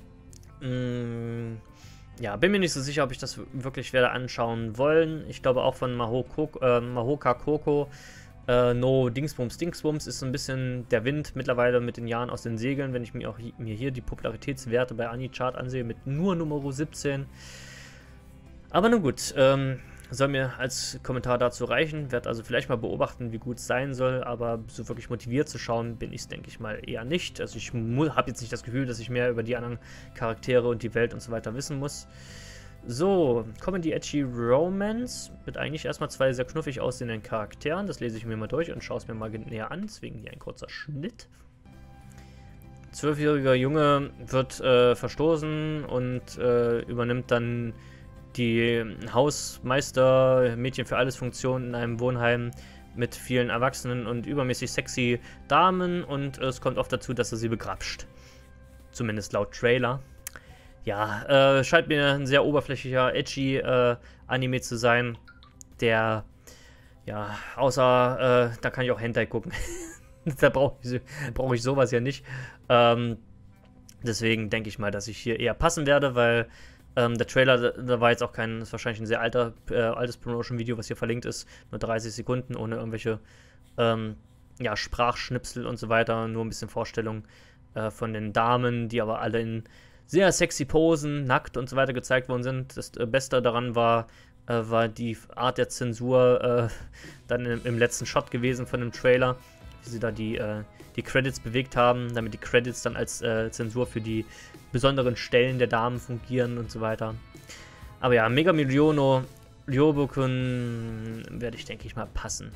ja, bin mir nicht so sicher, ob ich das wirklich werde anschauen wollen. Ich glaube auch von Mahoka Koko no Dingsbums ist so ein bisschen der Wind mittlerweile mit den Jahren aus den Segeln, wenn ich mir hier die Popularitätswerte bei AniChart ansehe, mit nur Nummer 17. Aber nun gut, soll mir als Kommentar dazu reichen. Werde also vielleicht mal beobachten, wie gut es sein soll, aber so wirklich motiviert zu schauen bin ich es, denke ich mal, eher nicht. Also ich habe jetzt nicht das Gefühl, dass ich mehr über die anderen Charaktere und die Welt und so weiter wissen muss. So, Comedy Edgy Romance mit eigentlich erstmal zwei sehr knuffig aussehenden Charakteren. Das lese ich mir mal durch und schaue es mir mal näher an. Deswegen hier ein kurzer Schnitt. 12-jähriger Junge wird verstoßen und übernimmt dann die Hausmeister-Mädchen für alles Funktion in einem Wohnheim mit vielen Erwachsenen und übermäßig sexy Damen. Und es kommt oft dazu, dass er sie begrapscht. Zumindest laut Trailer. Ja, scheint mir ein sehr oberflächlicher, edgy Anime zu sein, der, ja, außer, da kann ich auch Hentai gucken. Da brauche ich sowas ja nicht. Deswegen denke ich mal, dass ich hier eher passen werde, weil der Trailer, da war jetzt auch ist wahrscheinlich ein sehr altes Promotion-Video, was hier verlinkt ist, nur 30 Sekunden, ohne irgendwelche, ja, Sprachschnipsel und so weiter, nur ein bisschen Vorstellung von den Damen, die aber alle in sehr sexy Posen, nackt und so weiter gezeigt worden sind. Das Beste daran war die Art der Zensur dann im letzten Shot gewesen von dem Trailer, wie sie da die Credits bewegt haben, damit die Credits dann als Zensur für die besonderen Stellen der Damen fungieren und so weiter. Aber ja, Mega Miliono Ryobukun werde ich, denke ich mal, passen.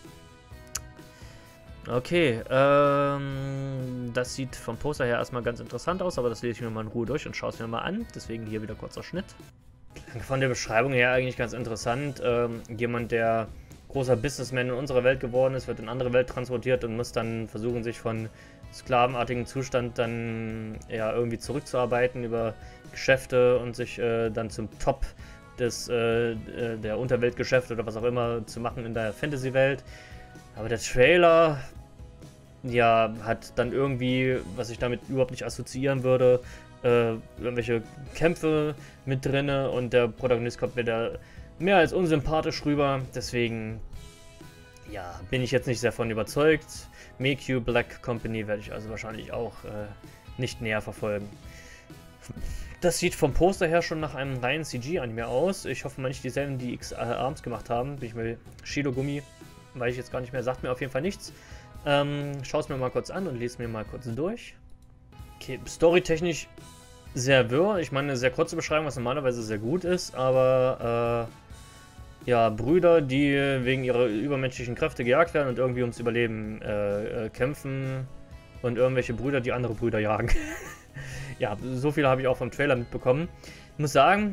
Okay, das sieht vom Poster her erstmal ganz interessant aus, aber das lese ich mir mal in Ruhe durch und schaue es mir mal an. Deswegen hier wieder kurzer Schnitt. Von der Beschreibung her eigentlich ganz interessant. Jemand, der großer Businessman in unserer Welt geworden ist, wird in eine andere Welt transportiert und muss dann versuchen, sich von sklavenartigen Zustand dann ja irgendwie zurückzuarbeiten über Geschäfte und sich dann zum Top der Unterweltgeschäfte oder was auch immer zu machen in der Fantasy-Welt. Aber der Trailer, ja, hat dann irgendwie, was ich damit überhaupt nicht assoziieren würde, irgendwelche Kämpfe mit drinne und der Protagonist kommt mir da mehr als unsympathisch rüber. Deswegen, ja, bin ich jetzt nicht sehr von überzeugt. Meikyu Black Company werde ich also wahrscheinlich auch nicht näher verfolgen. Das sieht vom Poster her schon nach einem reinen CG-Anime aus. Ich hoffe mal nicht dieselben, die X-Arms gemacht haben. Bin ich mir Shirogumi, weiß ich jetzt gar nicht mehr, sagt mir auf jeden Fall nichts. Schau es mir mal kurz an und lese mir mal kurz durch. Okay, storytechnisch sehr wirr. Ich meine, eine sehr kurze Beschreibung, was normalerweise sehr gut ist, aber ja, Brüder, die wegen ihrer übermenschlichen Kräfte gejagt werden und irgendwie ums Überleben kämpfen und irgendwelche Brüder, die andere Brüder jagen. Ja, so viel habe ich auch vom Trailer mitbekommen. Ich muss sagen,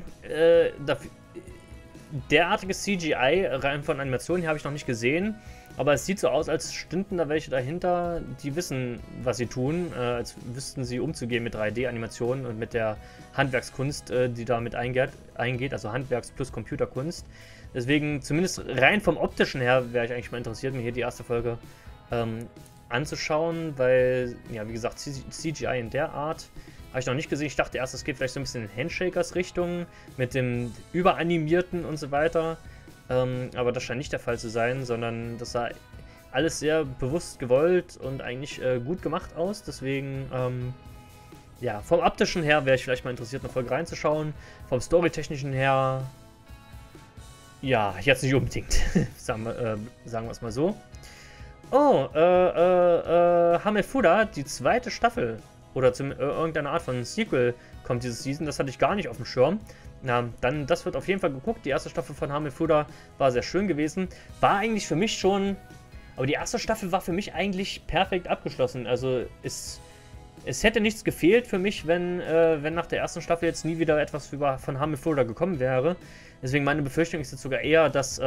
derartiges CGI rein von Animationen hier habe ich noch nicht gesehen, aber es sieht so aus, als stünden da welche dahinter, die wissen, was sie tun, als wüssten sie umzugehen mit 3D-Animationen und mit der Handwerkskunst, die damit eingeht, also Handwerks- plus Computerkunst. Deswegen, zumindest rein vom Optischen her, wäre ich eigentlich mal interessiert, mir hier die erste Folge anzuschauen, weil, ja, wie gesagt, CGI in der Art habe ich noch nicht gesehen. Ich dachte erst, es geht vielleicht so ein bisschen in Handshakers-Richtung mit dem Überanimierten und so weiter. Aber das scheint nicht der Fall zu sein, sondern das sah alles sehr bewusst gewollt und eigentlich gut gemacht aus. Deswegen, ja, vom optischen her wäre ich vielleicht mal interessiert, eine Folge reinzuschauen. Vom storytechnischen her, ja, jetzt nicht unbedingt. sagen wir es mal so. Oh, Hamefuda, die zweite Staffel oder irgendeine Art von Sequel kommt diese Season. Das hatte ich gar nicht auf dem Schirm. Na, dann, das wird auf jeden Fall geguckt. Die erste Staffel von Hamefuda war sehr schön gewesen. War eigentlich für mich schon, aber die erste Staffel war für mich eigentlich perfekt abgeschlossen. Also es hätte nichts gefehlt für mich, wenn nach der ersten Staffel jetzt nie wieder etwas von Hamefuda gekommen wäre. Deswegen meine Befürchtung ist jetzt sogar eher, dass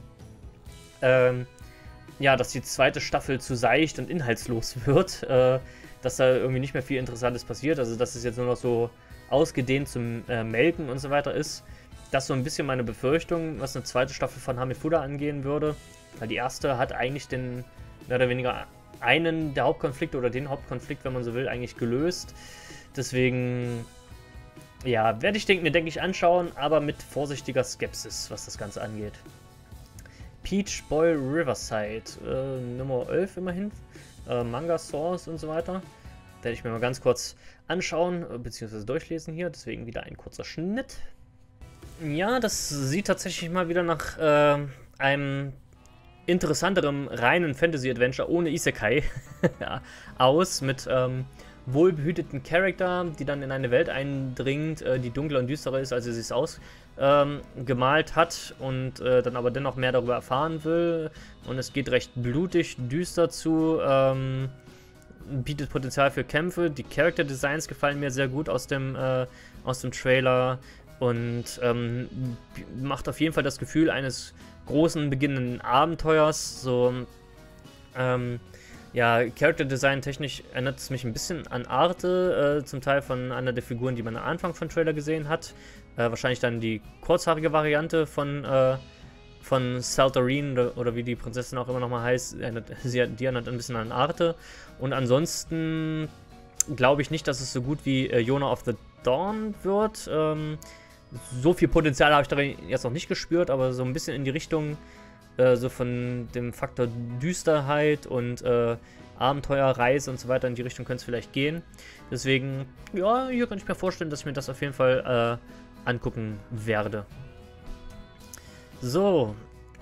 ja, dass die zweite Staffel zu seicht und inhaltslos wird, dass da irgendwie nicht mehr viel Interessantes passiert, also dass es jetzt nur noch so ausgedehnt zum Melken und so weiter ist. Das ist so ein bisschen meine Befürchtung, was eine zweite Staffel von Hamefuda angehen würde, weil die erste hat eigentlich den, mehr oder weniger einen der Hauptkonflikte oder den Hauptkonflikt, wenn man so will, eigentlich gelöst. Deswegen, ja, werde ich mir, denke ich, anschauen, aber mit vorsichtiger Skepsis, was das Ganze angeht. Peach Boy Riverside, Nummer 11 immerhin, Manga Source und so weiter. Werde ich mir mal ganz kurz anschauen, beziehungsweise durchlesen hier, deswegen wieder ein kurzer Schnitt. Ja, das sieht tatsächlich mal wieder nach einem interessanteren reinen Fantasy-Adventure ohne Isekai ja, aus, mit wohlbehüteten Charakter, die dann in eine Welt eindringt, die dunkler und düsterer ist, als sie sich ausgemalt hat und dann aber dennoch mehr darüber erfahren will. Und es geht recht blutig, düster zu, bietet Potenzial für Kämpfe. Die Character Designs gefallen mir sehr gut aus dem Trailer und macht auf jeden Fall das Gefühl eines großen beginnenden Abenteuers. So, ja, Character Design technisch erinnert es mich ein bisschen an Arte, zum Teil von einer der Figuren, die man am Anfang von Trailer gesehen hat. Wahrscheinlich dann die kurzhaarige Variante von Saltarine oder wie die Prinzessin auch immer nochmal heißt. Die erinnert ein bisschen an Arte. Und ansonsten glaube ich nicht, dass es so gut wie Yona of the Dawn wird. So viel Potenzial habe ich darin jetzt noch nicht gespürt, aber so ein bisschen in die Richtung so von dem Faktor Düsterheit und Abenteuerreise und so weiter in die Richtung könnte es vielleicht gehen. Deswegen, ja, hier kann ich mir vorstellen, dass ich mir das auf jeden Fall angucken werde. So,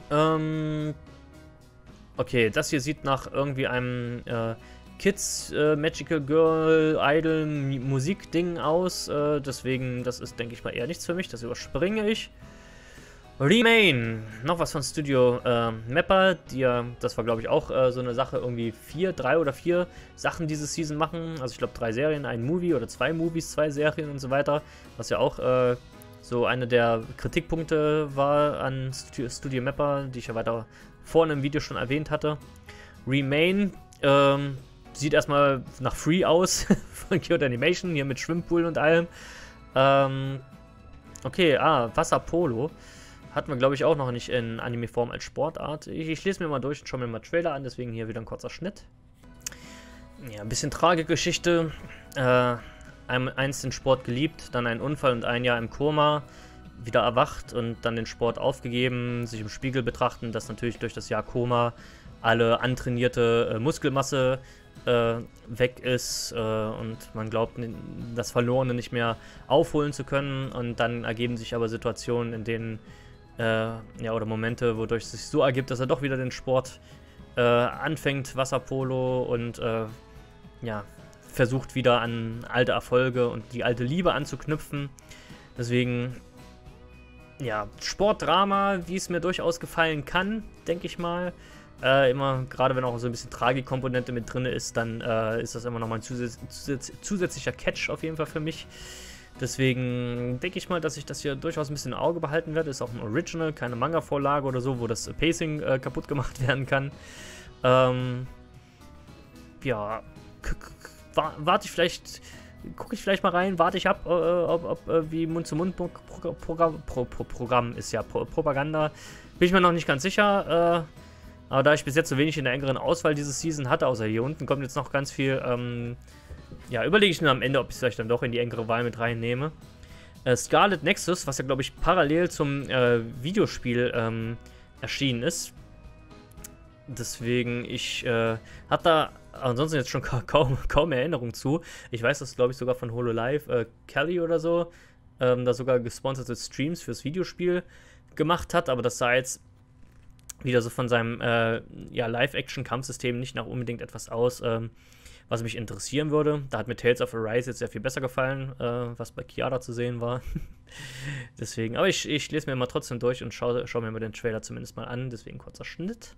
okay, das hier sieht nach irgendwie einem Kids Magical Girl Idol Musik-Ding aus. Deswegen, das ist, denke ich mal, eher nichts für mich. Das überspringe ich. Remain, noch was von Studio Mappa, das war glaube ich auch so eine Sache, irgendwie 3 oder 4 Sachen diese Season machen, also ich glaube 3 Serien, ein Movie oder 2 Movies, 2 Serien und so weiter, was ja auch so eine der Kritikpunkte war an Studio Mappa, die ich ja weiter vorne im Video schon erwähnt hatte. Remain sieht erstmal nach Free aus, von Kyoto Animation, hier mit Schwimmpool und allem. Okay, Wasserpolo. Hatten wir, glaube ich, auch noch nicht in Anime-Form als Sportart. Ich lese mir mal durch und schaue mir mal Trailer an, deswegen hier wieder ein kurzer Schnitt. Ja, ein bisschen Tragegeschichte. Einst den Sport geliebt, dann einen Unfall und ein Jahr im Koma, wieder erwacht und dann den Sport aufgegeben, sich im Spiegel betrachten, dass natürlich durch das Jahr Koma alle antrainierte Muskelmasse weg ist und man glaubt, das Verlorene nicht mehr aufholen zu können, und dann ergeben sich aber Situationen, in denen ja, oder Momente, wodurch es sich so ergibt, dass er doch wieder den Sport anfängt, Wasserpolo, und ja, versucht wieder an alte Erfolge und die alte Liebe anzuknüpfen. Deswegen, ja, Sportdrama, wie es mir durchaus gefallen kann, denke ich mal. Immer, gerade wenn auch so ein bisschen Tragikkomponente mit drin ist, dann ist das immer nochmal ein zusätzlicher Catch auf jeden Fall für mich. Deswegen denke ich mal, dass ich das hier durchaus ein bisschen im Auge behalten werde. Ist auch ein Original, keine Manga-Vorlage oder so, wo das Pacing kaputt gemacht werden kann. Ja, warte ich vielleicht, gucke ich vielleicht mal rein, warte ich ab, ob wie Mund-zu-Mund-Programm ist ja Propaganda. Bin ich mir noch nicht ganz sicher, aber da ich bis jetzt so wenig in der engeren Auswahl dieses Season hatte, außer hier unten kommt jetzt noch ganz viel, ja, überlege ich mir am Ende, ob ich es vielleicht dann doch in die engere Wahl mit reinnehme. Scarlet Nexus, was ja, glaube ich, parallel zum Videospiel erschienen ist. Deswegen, ich habe da ansonsten jetzt schon kaum Erinnerung zu. Ich weiß, dass, glaube ich, sogar von HoloLive Kelly oder so da sogar gesponserte Streams fürs Videospiel gemacht hat, aber das sah jetzt wieder so von seinem ja, Live-Action-Kampfsystem nicht nach unbedingt etwas aus, was mich interessieren würde. Da hat mir Tales of Arise jetzt sehr viel besser gefallen, was bei Kiara zu sehen war. Deswegen, aber ich lese mir mal trotzdem durch und schau mir mal den Trailer zumindest mal an, deswegen kurzer Schnitt.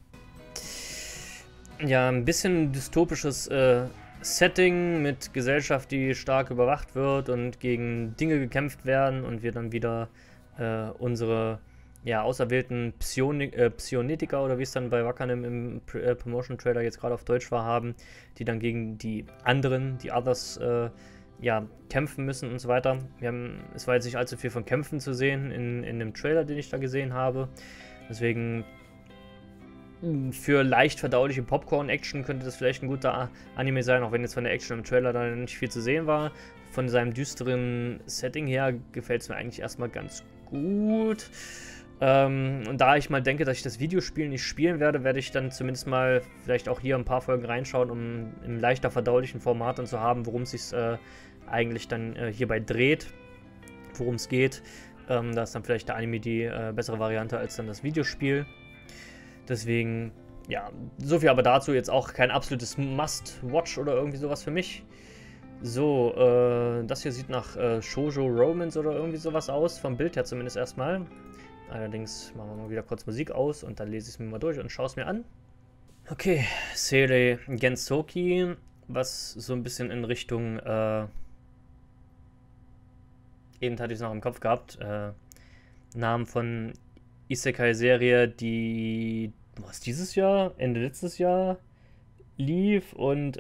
Ja, ein bisschen dystopisches Setting mit Gesellschaft, die stark überwacht wird und gegen Dinge gekämpft werden und wir dann wieder unsere ja, auserwählten Psionetiker oder wie es dann bei Wakanim im Promotion-Trailer jetzt gerade auf Deutsch war, haben, die dann gegen die anderen, die Others, ja, kämpfen müssen und so weiter. Es war jetzt nicht allzu viel von Kämpfen zu sehen in dem Trailer, den ich da gesehen habe. Deswegen für leicht verdauliche Popcorn-Action könnte das vielleicht ein guter Anime sein, auch wenn jetzt von der Action im Trailer da nicht viel zu sehen war. Von seinem düsteren Setting her gefällt es mir eigentlich erstmal ganz gut. Und da ich mal denke, dass ich das Videospiel nicht spielen werde, werde ich dann zumindest mal vielleicht auch hier ein paar Folgen reinschauen, um in leichter verdaulichen Format dann zu haben, worum es sich eigentlich dann hierbei dreht, worum es geht. Da ist dann vielleicht der Anime die bessere Variante als dann das Videospiel. Deswegen, ja, so viel aber dazu. Jetzt auch kein absolutes Must-Watch oder irgendwie sowas für mich. So, das hier sieht nach Shoujo Romance oder irgendwie sowas aus, vom Bild her zumindest erstmal. Allerdings machen wir mal wieder kurz Musik aus und dann lese ich es mir mal durch und schaue es mir an. Okay, Seirei Gensouki, was so ein bisschen in Richtung, eben hatte ich es noch im Kopf gehabt, Namen von Isekai-Serie, die was dieses Jahr, Ende letztes Jahr lief und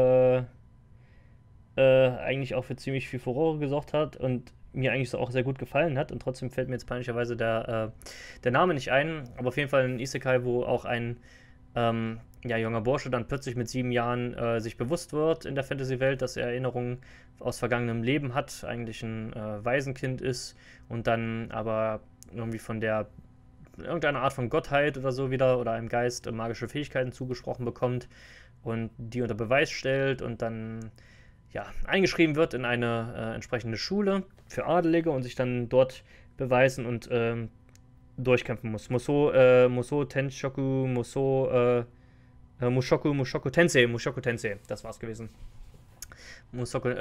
eigentlich auch für ziemlich viel Furore gesorgt hat und mir eigentlich so auch sehr gut gefallen hat. Und trotzdem fällt mir jetzt peinlicherweise der Name nicht ein. Aber auf jeden Fall ein Isekai, wo auch ein ja, junger Bursche dann plötzlich mit 7 Jahren sich bewusst wird in der Fantasy-Welt, dass er Erinnerungen aus vergangenem Leben hat, eigentlich ein Waisenkind ist und dann aber irgendwie von irgendeiner Art von Gottheit oder so wieder oder einem Geist magische Fähigkeiten zugesprochen bekommt und die unter Beweis stellt und dann ja, eingeschrieben wird in eine entsprechende Schule für Adelige und sich dann dort beweisen und durchkämpfen muss. Musou Tenshoku, Mushoku Tensei, das war's gewesen. Mushoku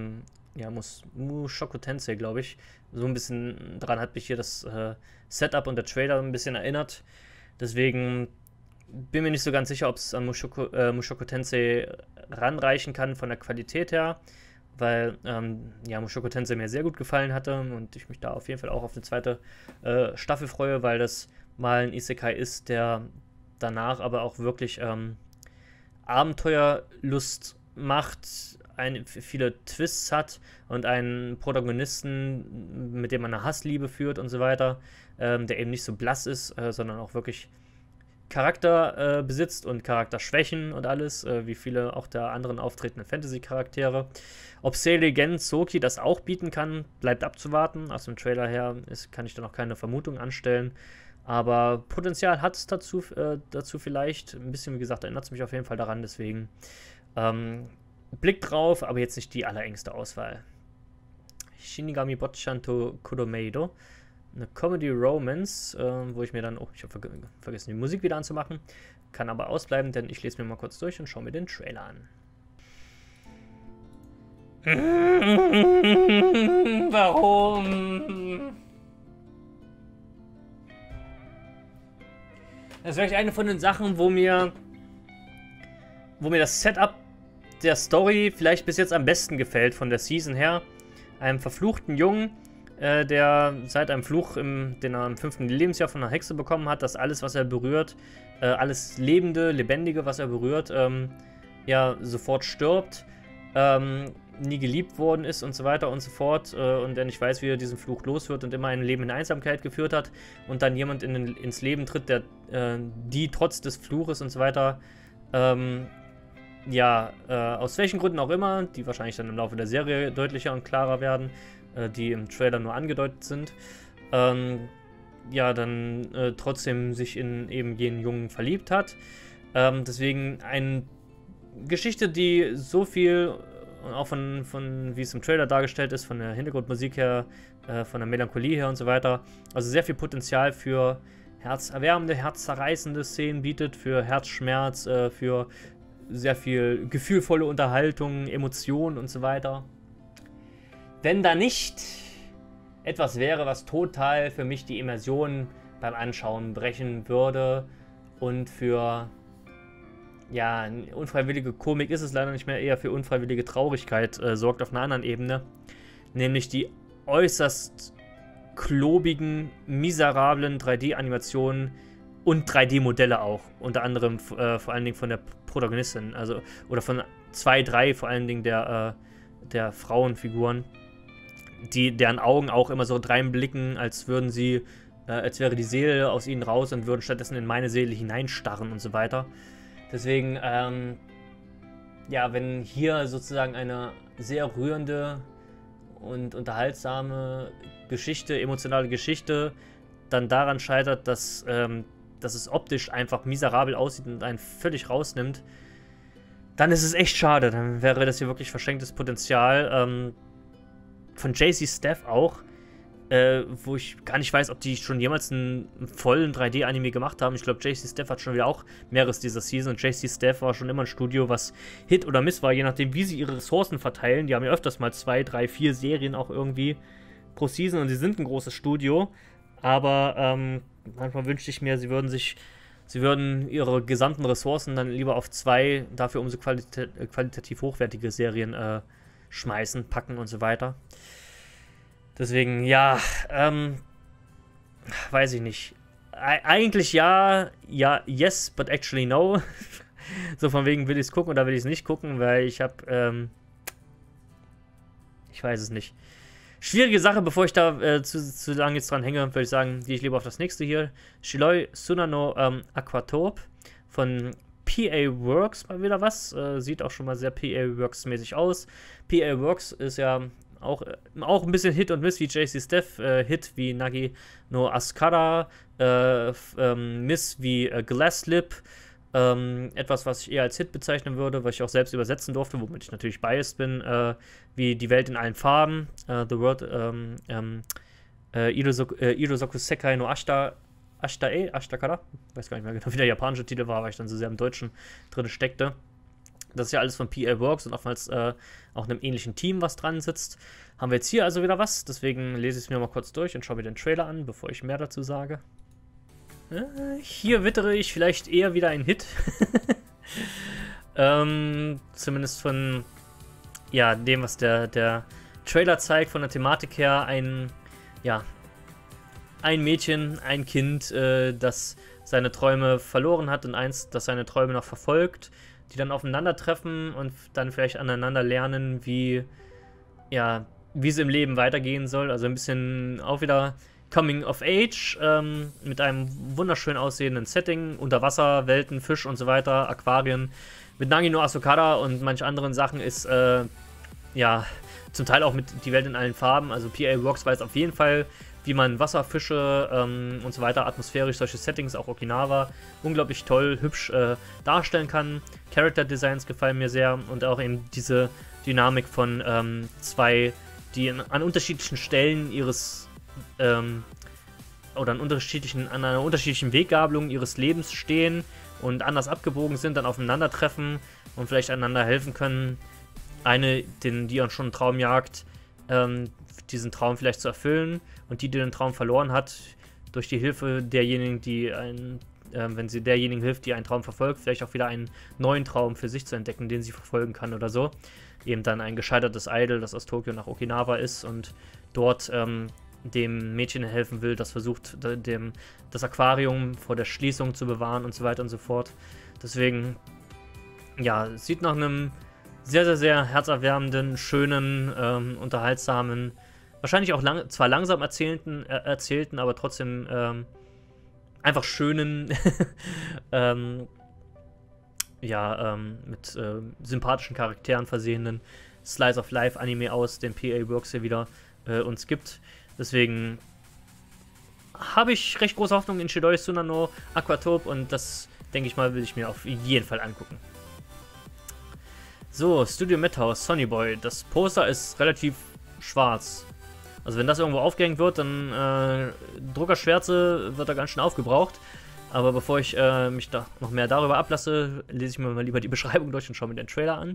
Tensei, glaube ich. So ein bisschen dran hat mich hier das Setup und der Trailer ein bisschen erinnert. Deswegen bin mir nicht so ganz sicher, ob es an Mushoku Tensei ranreichen kann von der Qualität her, weil ja, Mushoku Tensei mir sehr gut gefallen hatte und ich mich da auf jeden Fall auch auf eine zweite Staffel freue, weil das mal ein Isekai ist, der danach aber auch wirklich Abenteuerlust macht, viele Twists hat und einen Protagonisten, mit dem man eine Hassliebe führt und so weiter, der eben nicht so blass ist, sondern auch wirklich Charakter besitzt und Charakterschwächen und alles, wie viele auch der anderen auftretenden Fantasy-Charaktere. Ob Seirei Gensouki das auch bieten kann, bleibt abzuwarten. Aus dem Trailer her kann ich da noch keine Vermutung anstellen. Aber Potenzial hat es dazu vielleicht. Ein bisschen, wie gesagt, erinnert es mich auf jeden Fall daran. Deswegen Blick drauf, aber jetzt nicht die allerengste Auswahl. Shinigami Botchan to Kudomeido. Eine Comedy-Romance, wo ich mir dann, oh, ich habe vergessen, die Musik wieder anzumachen. Kann aber ausbleiben, denn ich lese mir mal kurz durch und schaue mir den Trailer an. Warum? Das ist vielleicht eine von den Sachen, wo mir das Setup der Story vielleicht bis jetzt am besten gefällt von der Season her. Einem verfluchten Jungen, der seit einem Fluch, den er im 5. Lebensjahr von einer Hexe bekommen hat, dass alles, was er berührt, alles Lebende, Lebendige, was er berührt, ja, sofort stirbt, nie geliebt worden ist und so weiter und so fort und er nicht weiß, wie er diesen Fluch los wird und immer ein Leben in Einsamkeit geführt hat und dann jemand ins Leben tritt, der die trotz des Fluches und so weiter ja, aus welchen Gründen auch immer, die wahrscheinlich dann im Laufe der Serie deutlicher und klarer werden, die im Trailer nur angedeutet sind, ja, dann trotzdem sich in eben jenen Jungen verliebt hat. Deswegen eine Geschichte, die so viel, auch von wie es im Trailer dargestellt ist, von der Hintergrundmusik her, von der Melancholie her und so weiter, also sehr viel Potenzial für herzerwärmende, herzzerreißende Szenen bietet, für Herzschmerz, für sehr viel gefühlvolle Unterhaltung, Emotionen und so weiter. Wenn da nicht etwas wäre, was total für mich die Immersion beim Anschauen brechen würde und für, ja, unfreiwillige Komik ist es leider nicht mehr, eher für unfreiwillige Traurigkeit sorgt auf einer anderen Ebene, nämlich die äußerst klobigen, miserablen 3D-Animationen und 3D-Modelle auch, unter anderem vor allen Dingen von der Protagonistin, also, oder von 2, 3 vor allen Dingen der Frauenfiguren, deren Augen auch immer so reinblicken, als würden sie, als wäre die Seele aus ihnen raus und würden stattdessen in meine Seele hineinstarren und so weiter. Deswegen, ja, wenn hier sozusagen eine sehr rührende und unterhaltsame Geschichte, emotionale Geschichte, dann daran scheitert, dass es optisch einfach miserabel aussieht und einen völlig rausnimmt, dann ist es echt schade. Dann wäre das hier wirklich verschenktes Potenzial. Von JC Staff auch, wo ich gar nicht weiß, ob die schon jemals einen vollen 3D-Anime gemacht haben. Ich glaube, JC Staff hat schon wieder auch mehreres dieser Season und JC Staff war schon immer ein Studio, was Hit oder Miss war, je nachdem, wie sie ihre Ressourcen verteilen. Die haben ja öfters mal 2, 3, 4 Serien auch irgendwie pro Season und sie sind ein großes Studio, aber manchmal wünschte ich mir, sie würden ihre gesamten Ressourcen dann lieber auf 2, dafür umso qualitativ hochwertige Serien schmeißen, packen und so weiter. Deswegen, ja, weiß ich nicht. Eigentlich ja, yes, but actually no. So von wegen, will ich es gucken oder will ich es nicht gucken, weil ich habe, ich weiß es nicht. Schwierige Sache, bevor ich da zu lange jetzt dran hänge, würde ich sagen, gehe ich lieber auf das nächste hier. Shiroi Tsunano Aquatope von PA Works, mal wieder was. Sieht auch schon mal sehr PA Works mäßig aus. PA Works ist ja auch ein bisschen Hit und Miss wie JC Staff. Hit wie Nagi no Asukara. Miss wie Glasslip. Etwas, was ich eher als Hit bezeichnen würde, was ich auch selbst übersetzen durfte, womit ich natürlich biased bin, wie Die Welt in allen Farben, The World, Irosoku Sekai no Ashtakara, weiß gar nicht mehr genau, wie der japanische Titel war, weil ich dann so sehr im Deutschen drin steckte. Das ist ja alles von PA Works und oftmals auch einem ähnlichen Team, was dran sitzt. Haben wir jetzt hier also wieder was, deswegen lese ich es mir mal kurz durch und schaue mir den Trailer an, bevor ich mehr dazu sage. Hier wittere ich vielleicht eher wieder einen Hit. Zumindest von ja, dem, was der Trailer zeigt, von der Thematik her. Ein Mädchen, ein Kind, das seine Träume verloren hat und eins, das seine Träume noch verfolgt, die dann aufeinandertreffen und dann vielleicht aneinander lernen, wie es im Leben weitergehen soll. Also ein bisschen auch wieder Coming of Age, mit einem wunderschön aussehenden Setting, Unterwasserwelten, Fisch und so weiter, Aquarien, mit Nagi no Asukara und manch anderen Sachen ist, zum Teil auch mit Die Welt in allen Farben, also PA Works weiß auf jeden Fall, wie man Wasserfische und so weiter, atmosphärisch solche Settings, auch Okinawa, unglaublich toll, hübsch darstellen kann. Character Designs gefallen mir sehr und auch eben diese Dynamik von 2, die an unterschiedlichen Stellen ihres oder an einer unterschiedlichen Weggabelung ihres Lebens stehen und anders abgebogen sind, dann aufeinandertreffen und vielleicht einander helfen können, die auch schon einen Traum jagt, diesen Traum vielleicht zu erfüllen und die den Traum verloren hat, durch die Hilfe derjenigen, wenn sie derjenigen hilft, die einen Traum verfolgt, vielleicht auch wieder einen neuen Traum für sich zu entdecken, den sie verfolgen kann oder so. Eben dann ein gescheitertes Idol, das aus Tokio nach Okinawa ist und dort dem Mädchen helfen will, das versucht, das Aquarium vor der Schließung zu bewahren und so weiter und so fort. Deswegen, ja, sieht nach einem sehr, sehr, sehr herzerwärmenden, schönen, unterhaltsamen, wahrscheinlich auch zwar langsam erzählten, aber trotzdem einfach schönen, mit sympathischen Charakteren versehenen Slice of Life Anime aus, den PA Works hier wieder uns gibt. Deswegen habe ich recht große Hoffnung in Shidoi Sunano Aquatope und das, denke ich mal, will ich mir auf jeden Fall angucken. So, Studio Madhouse, Sonny Boy. Das Poster ist relativ schwarz. Also wenn das irgendwo aufgehängt wird, dann Druckerschwärze wird da ganz schön aufgebraucht. Aber bevor ich mich da noch mehr darüber ablasse, lese ich mir mal lieber die Beschreibung durch und schaue mir den Trailer an.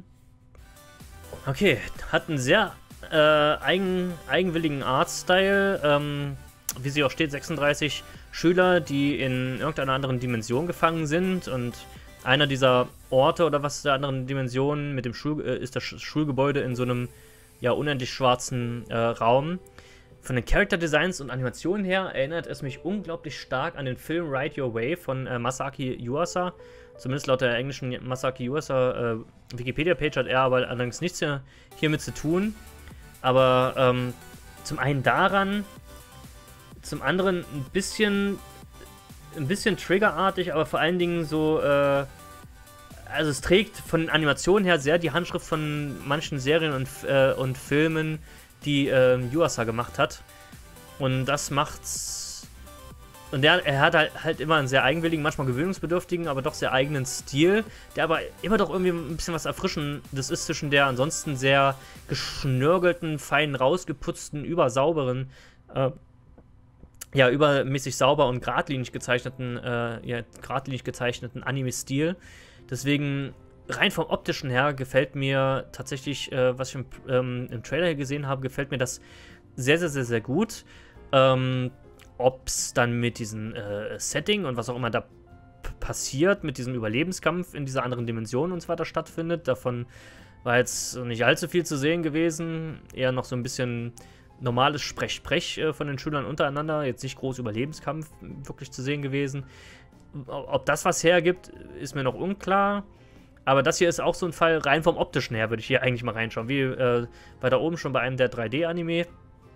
Okay, hat einen sehr eigenwilligen Artstyle. Wie sie auch steht, 36 Schüler, die in irgendeiner anderen Dimension gefangen sind. Und einer dieser Orte oder was der anderen Dimension mit dem ist das Schulgebäude in so einem ja unendlich schwarzen Raum. Von den Character Designs und Animationen her erinnert es mich unglaublich stark an den Film Ride Your Way von Masaaki Yuasa. Zumindest laut der englischen Masaaki Yuasa Wikipedia-Page hat er aber allerdings nichts hiermit zu tun. Aber zum einen daran, zum anderen ein bisschen triggerartig, aber vor allen Dingen so, also es trägt von den Animationen her sehr die Handschrift von manchen Serien und Filmen, die Yuasa gemacht hat. Und das macht's. Und er hat halt immer einen sehr eigenwilligen, manchmal gewöhnungsbedürftigen, aber doch sehr eigenen Stil, der aber immer doch irgendwie ein bisschen was Erfrischendes ist zwischen der ansonsten sehr geschnörgelten, fein rausgeputzten, übersauberen, ja, übermäßig sauber und geradlinig gezeichneten Anime-Stil. Deswegen, rein vom Optischen her, gefällt mir tatsächlich, was ich im Trailer hier gesehen habe, gefällt mir das sehr, sehr, sehr, sehr gut. Ob es dann mit diesem Setting und was auch immer da passiert, mit diesem Überlebenskampf in dieser anderen Dimension und so weiter stattfindet, davon war jetzt nicht allzu viel zu sehen gewesen. Eher noch so ein bisschen normales Sprech-Sprech von den Schülern untereinander, jetzt nicht groß Überlebenskampf wirklich zu sehen gewesen. Ob das was hergibt, ist mir noch unklar. Aber das hier ist auch so ein Fall, rein vom Optischen her würde ich hier eigentlich mal reinschauen. Wie bei da oben schon bei einem der 3D-Anime.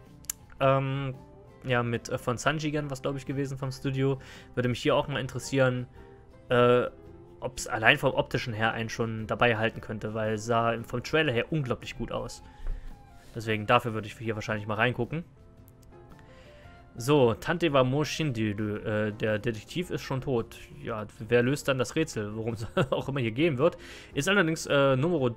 Ja, von Sanjigen, was glaube ich gewesen vom Studio. Würde mich hier auch mal interessieren, ob es allein vom Optischen her einen schon dabei halten könnte, weil es sah vom Trailer her unglaublich gut aus. Deswegen, dafür würde ich hier wahrscheinlich mal reingucken. So, Tante wa mo shindiru. Der Detektiv ist schon tot. Ja, wer löst dann das Rätsel, worum es auch immer hier gehen wird? Ist allerdings Nummer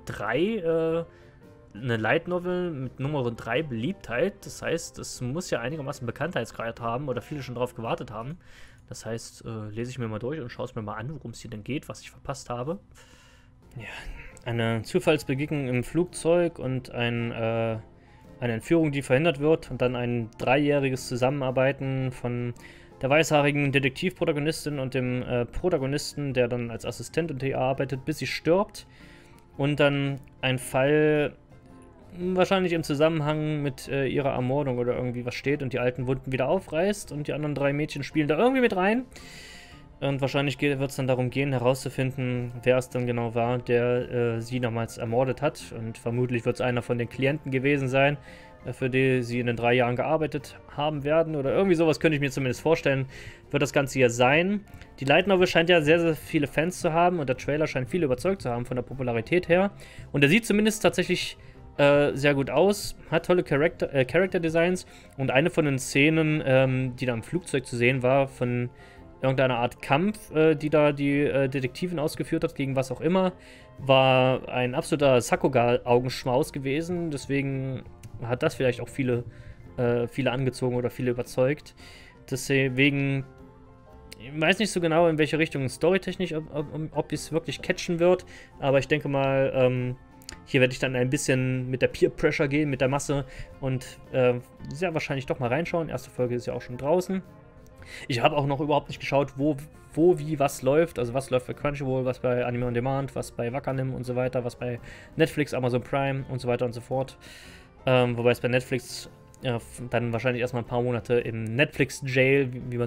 3 eine Light Novel mit Nummer 3 Beliebtheit. Das heißt, es muss ja einigermaßen Bekanntheitsgrad haben oder viele schon drauf gewartet haben. Das heißt, lese ich mir mal durch und schaue es mir mal an, worum es hier denn geht, was ich verpasst habe. Ja, eine Zufallsbegegnung im Flugzeug und eine Entführung, die verhindert wird, und dann ein 3-jähriges Zusammenarbeiten von der weißhaarigen Detektivprotagonistin und dem Protagonisten, der dann als Assistent und TA arbeitet, bis sie stirbt. Und dann ein Fall, wahrscheinlich im Zusammenhang mit ihrer Ermordung oder irgendwie was steht und die alten Wunden wieder aufreißt und die anderen 3 Mädchen spielen da irgendwie mit rein. Und wahrscheinlich wird es dann darum gehen, herauszufinden, wer es dann genau war, der sie damals ermordet hat. Und vermutlich wird es einer von den Klienten gewesen sein, für die sie in den 3 Jahren gearbeitet haben werden. Oder irgendwie sowas könnte ich mir zumindest vorstellen, wird das Ganze hier sein. Die Light Novel scheint ja sehr, sehr viele Fans zu haben und der Trailer scheint viele überzeugt zu haben von der Popularität her. Und er sieht zumindest tatsächlich sehr gut aus, hat tolle Character Designs. Und eine von den Szenen, die da im Flugzeug zu sehen war, von irgendeiner Art Kampf, die da die Detektivin ausgeführt hat, gegen was auch immer, war ein absoluter Sakuga-Augenschmaus gewesen. Deswegen hat das vielleicht auch viele angezogen oder viele überzeugt. Deswegen, ich weiß nicht so genau, in welche Richtung storytechnisch, ob es wirklich catchen wird, aber ich denke mal, hier werde ich dann ein bisschen mit der Peer Pressure gehen, mit der Masse und sehr wahrscheinlich doch mal reinschauen. Erste Folge ist ja auch schon draußen. Ich habe auch noch überhaupt nicht geschaut, wo wie, was läuft. Also was läuft bei Crunchyroll, was bei Anime On Demand, was bei Wakanim und so weiter, was bei Netflix, Amazon Prime und so weiter und so fort. Wobei es bei Netflix dann wahrscheinlich erstmal ein paar Monate im Netflix-Jail,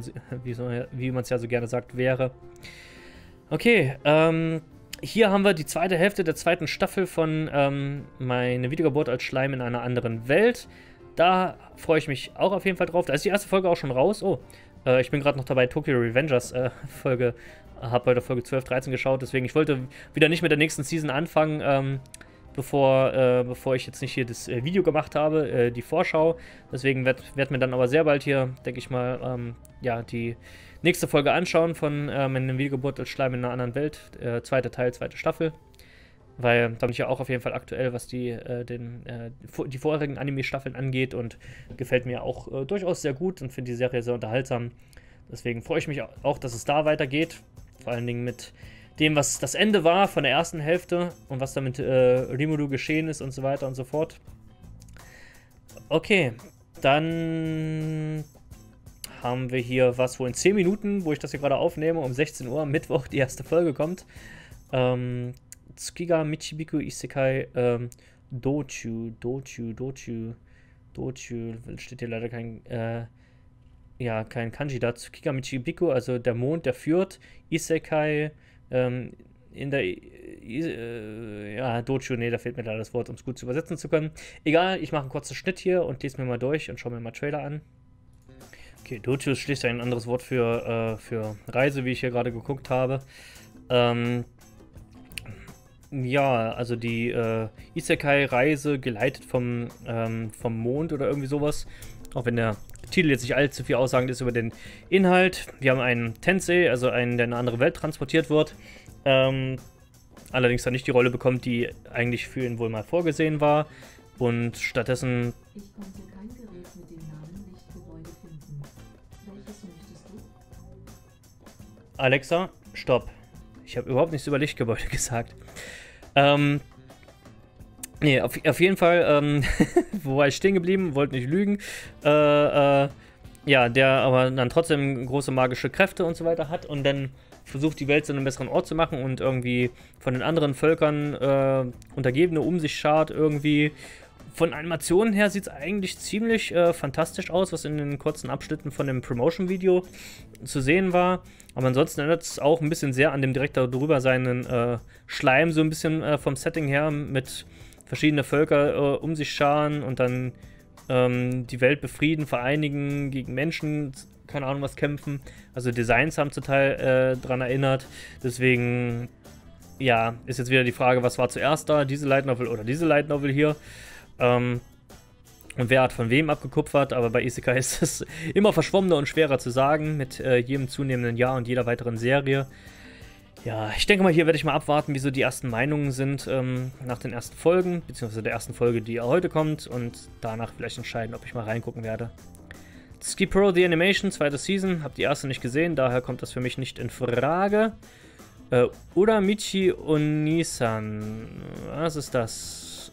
wie man es ja so gerne sagt, wäre. Okay, hier haben wir die zweite Hälfte der 2. Staffel von Meine Wiedergeburt als Schleim in einer anderen Welt. Da freue ich mich auch auf jeden Fall drauf. Da ist die erste Folge auch schon raus. Oh, ich bin gerade noch dabei, Tokyo Revengers Folge, habe heute Folge 12, 13 geschaut. Deswegen, ich wollte wieder nicht mit der nächsten Season anfangen, bevor ich jetzt nicht hier das Video gemacht habe, die Vorschau. Deswegen werd mir dann aber sehr bald hier, denke ich mal, ja, die nächste Folge anschauen von meinem Wiedergeburt als Schleim in einer anderen Welt. Zweiter Teil, zweite Staffel. Weil da bin ich ja auch auf jeden Fall aktuell, was die vorherigen Anime-Staffeln angeht, und gefällt mir auch durchaus sehr gut und finde die Serie sehr unterhaltsam. Deswegen freue ich mich auch, dass es da weitergeht. Vor allen Dingen mit dem, was das Ende war von der ersten Hälfte und was da mit Rimuru geschehen ist und so weiter und so fort. Okay, dann haben wir hier was, wo in 10 Minuten, wo ich das hier gerade aufnehme, um 16 Uhr am Mittwoch die erste Folge kommt. Tsukiga Michibiku Isekai Dochu, steht hier leider kein kein Kanji da. Tsukiga Michibiku, also der Mond, der führt. Isekai in der Dochu, nee, da fehlt mir leider das Wort, um es gut zu übersetzen zu können. Egal, ich mache einen kurzen Schnitt hier und lese mir mal durch und schaue mir mal Trailer an. Okay, Dochu ist schließlich ein anderes Wort für Reise, wie ich hier gerade geguckt habe. Ja, also die Isekai-Reise geleitet vom Mond oder irgendwie sowas. Auch wenn der Titel jetzt nicht allzu viel aussagend ist über den Inhalt. Wir haben einen Tensei, also einen, der in eine andere Welt transportiert wird. Allerdings dann nicht die Rolle bekommt, die eigentlich für ihn wohl mal vorgesehen war. Und stattdessen... Ich konnte kein Gerät mit dem Namen Lichtgebäude finden. Welches möchtest du? Alexa, stopp. Ich habe überhaupt nichts über Lichtgebäude gesagt. Nee, auf jeden Fall, wo war ich stehen geblieben? Wollte nicht lügen. Ja, der aber dann trotzdem große magische Kräfte und so weiter hat und dann versucht, die Welt zu einem besseren Ort zu machen und irgendwie von den anderen Völkern Untergebene um sich schart irgendwie. Von Animationen her sieht es eigentlich ziemlich fantastisch aus, was in den kurzen Abschnitten von dem Promotion-Video zu sehen war. Aber ansonsten erinnert es auch ein bisschen sehr an dem direkt darüber seinen Schleim, so ein bisschen vom Setting her, mit verschiedene Völker um sich scharen und dann die Welt befrieden, vereinigen, gegen Menschen, keine Ahnung was, kämpfen. Also Designs haben zum Teil dran erinnert. Deswegen, ja, ist jetzt wieder die Frage, was war zuerst da, diese Light Novel oder diese Light Novel hier. Und wer hat von wem abgekupfert, aber bei Isekai ist es immer verschwommener und schwerer zu sagen, mit jedem zunehmenden Jahr und jeder weiteren Serie. Ja, ich denke mal, hier werde ich mal abwarten, wie so die ersten Meinungen sind nach den ersten Folgen, beziehungsweise der ersten Folge, die heute kommt, und danach vielleicht entscheiden, ob ich mal reingucken werde. Ski Pro The Animation, zweite Season, habe die erste nicht gesehen, daher kommt das für mich nicht in Frage. Uramichi Onisan, was ist das?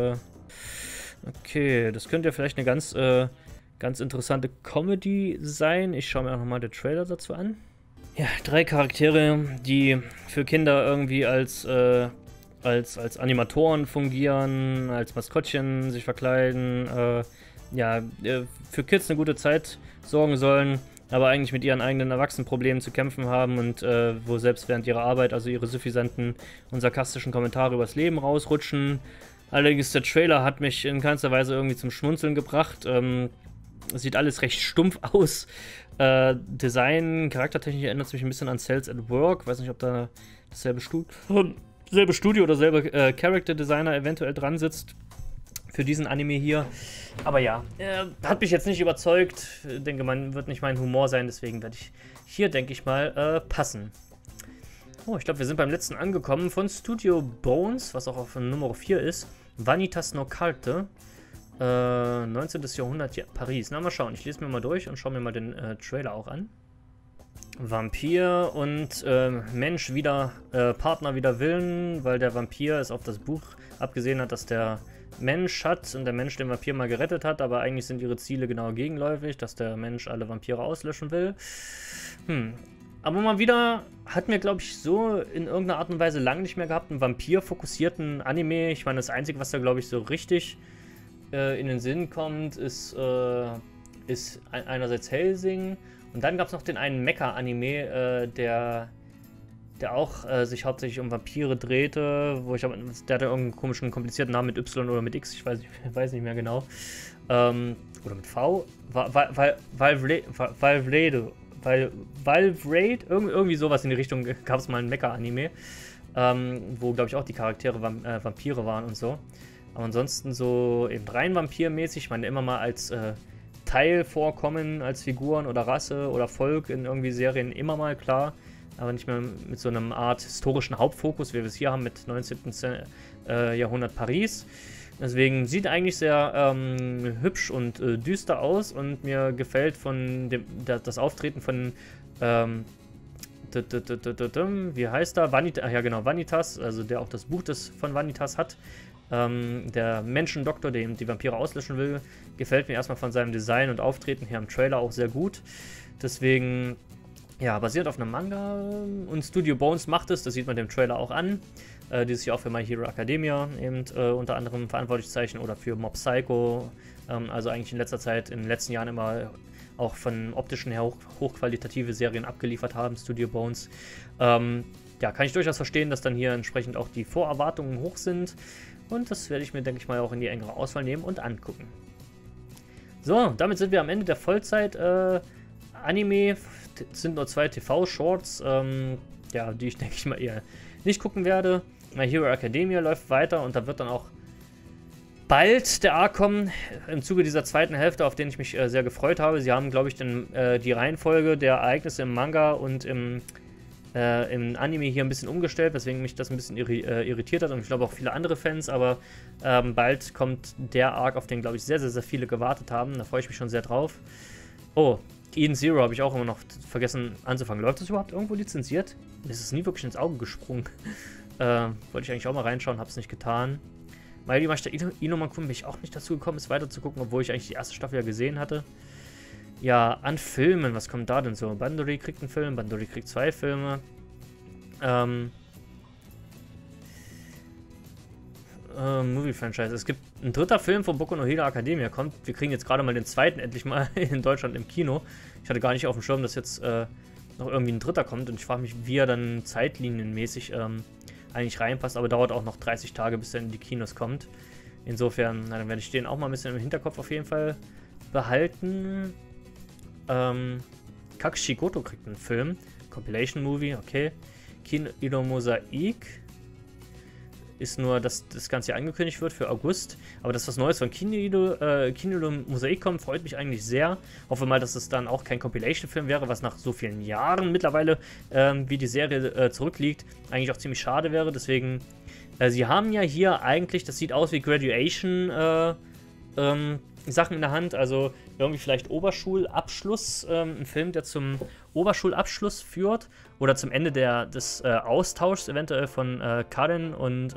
Okay, das könnte ja vielleicht eine ganz interessante Comedy sein. Ich schaue mir auch nochmal den Trailer dazu an. Ja, 3 Charaktere, die für Kinder irgendwie als Animatoren fungieren, als Maskottchen sich verkleiden, für Kids eine gute Zeit sorgen sollen, aber eigentlich mit ihren eigenen Erwachsenenproblemen zu kämpfen haben und wo selbst während ihrer Arbeit also ihre suffisanten und sarkastischen Kommentare übers Leben rausrutschen. Allerdings der Trailer hat mich in keinster Weise irgendwie zum Schmunzeln gebracht. Sieht alles recht stumpf aus. Design, charaktertechnisch erinnert es mich ein bisschen an Cells at Work. Weiß nicht, ob da dasselbe Studio oder selbe Character Designer eventuell dran sitzt für diesen Anime hier. Aber ja, hat mich jetzt nicht überzeugt. Ich denke, man wird nicht mein Humor sein, deswegen werde ich hier, denke ich mal, passen. Oh, ich glaube, wir sind beim letzten angekommen von Studio Bones, was auch auf Nummer 4 ist. Vanitas no Carte. 19. Jahrhundert, ja, Paris. Na, mal schauen. Ich lese mir mal durch und schaue mir mal den Trailer auch an. Vampir und Mensch wieder, Partner wider Willen, weil der Vampir es auf das Buch abgesehen hat, dass der Mensch hat und der Mensch den Vampir mal gerettet hat, aber eigentlich sind ihre Ziele genau gegenläufig, dass der Mensch alle Vampire auslöschen will. Aber mal wieder hatten wir, glaube ich, so in irgendeiner Art und Weise lange nicht mehr gehabt, einen Vampir-fokussierten Anime. Ich meine, das Einzige, was da, glaube ich, so richtig in den Sinn kommt, ist einerseits Hellsing. Und dann gab es noch den einen Mecha-Anime, der auch sich hauptsächlich um Vampire drehte, der hatte irgendeinen komischen, komplizierten Namen mit Y oder mit X, ich weiß nicht mehr genau. Oder mit V? Valvrede, irgendwie sowas in die Richtung gab es mal ein Mecha-Anime. wo, glaube ich, auch die Charaktere Vampire waren und so. Aber ansonsten so eben rein vampirmäßig, ich meine, immer mal als Teil vorkommen, als Figuren oder Rasse oder Volk in irgendwie Serien immer mal, klar. Aber nicht mehr mit so einer Art historischen Hauptfokus, wie wir es hier haben mit 19. Jahrhundert Paris. Deswegen sieht eigentlich sehr hübsch und düster aus und mir gefällt das Auftreten von wie heißt er? Vanitas, ja genau, Vanitas, also der auch das Buch von Vanitas hat. Der Menschendoktor, der eben die Vampire auslöschen will, gefällt mir erstmal von seinem Design und Auftreten hier im Trailer auch sehr gut. Deswegen, ja, basiert auf einem Manga und Studio Bones macht es, das sieht man dem Trailer auch an. Die sich auch für My Hero Academia eben unter anderem verantwortlich zeichnen oder für Mob Psycho. Also eigentlich in letzter Zeit, in den letzten Jahren immer auch von optischen her hochqualitative Serien abgeliefert haben, Studio Bones. Ja, kann ich durchaus verstehen, dass dann hier entsprechend auch die Vorerwartungen hoch sind. Und das werde ich mir, denke ich mal, auch in die engere Auswahl nehmen und angucken. So, damit sind wir am Ende der Vollzeit-Anime. Sind nur 2 TV-Shorts, ja, die ich, denke ich mal, eher nicht gucken werde. My Hero Academia läuft weiter und da wird dann auch bald der Arc kommen, im Zuge dieser zweiten Hälfte, auf den ich mich sehr gefreut habe. Sie haben, glaube ich, die Reihenfolge der Ereignisse im Manga und im Anime hier ein bisschen umgestellt, weswegen mich das ein bisschen irritiert hat und ich glaube auch viele andere Fans, aber bald kommt der Arc, auf den, glaube ich, sehr, sehr, sehr viele gewartet haben. Da freue ich mich schon sehr drauf. Oh, Eden Zero habe ich auch immer noch vergessen anzufangen. Läuft das überhaupt irgendwo lizenziert? Mir ist es nie wirklich ins Auge gesprungen. Wollte ich eigentlich auch mal reinschauen, habe es nicht getan. My Meister Inomakun bin ich auch nicht dazu gekommen, es weiter zu gucken, obwohl ich eigentlich die erste Staffel ja gesehen hatte. Ja, an Filmen, was kommt da denn so? Bandori kriegt einen Film, Bandori kriegt 2 Filme. Movie-Franchise. Es gibt einen 3. Film von Boku no Hero Academia, kommt. Wir kriegen jetzt gerade mal den 2. endlich mal in Deutschland im Kino. Ich hatte gar nicht auf dem Schirm, dass jetzt noch irgendwie ein 3. kommt und ich frage mich, wie er dann zeitlinienmäßig eigentlich reinpasst, aber dauert auch noch 30 Tage, bis er in die Kinos kommt. Insofern, na, dann werde ich den auch mal ein bisschen im Hinterkopf auf jeden Fall behalten. Kakushigoto kriegt einen Film. Compilation Movie, okay. Kino Mosaik ist nur, dass das Ganze hier angekündigt wird für August. Aber dass was Neues von Kino Mosaik kommt, freut mich eigentlich sehr. Hoffe mal, dass es dann auch kein Compilation-Film wäre, was nach so vielen Jahren mittlerweile, wie die Serie zurückliegt, eigentlich auch ziemlich schade wäre. Deswegen, sie haben ja hier eigentlich, das sieht aus wie Graduation Sachen in der Hand, also irgendwie vielleicht Oberschulabschluss, ein Film, der zum Oberschulabschluss führt oder zum Ende des Austauschs eventuell von Karen und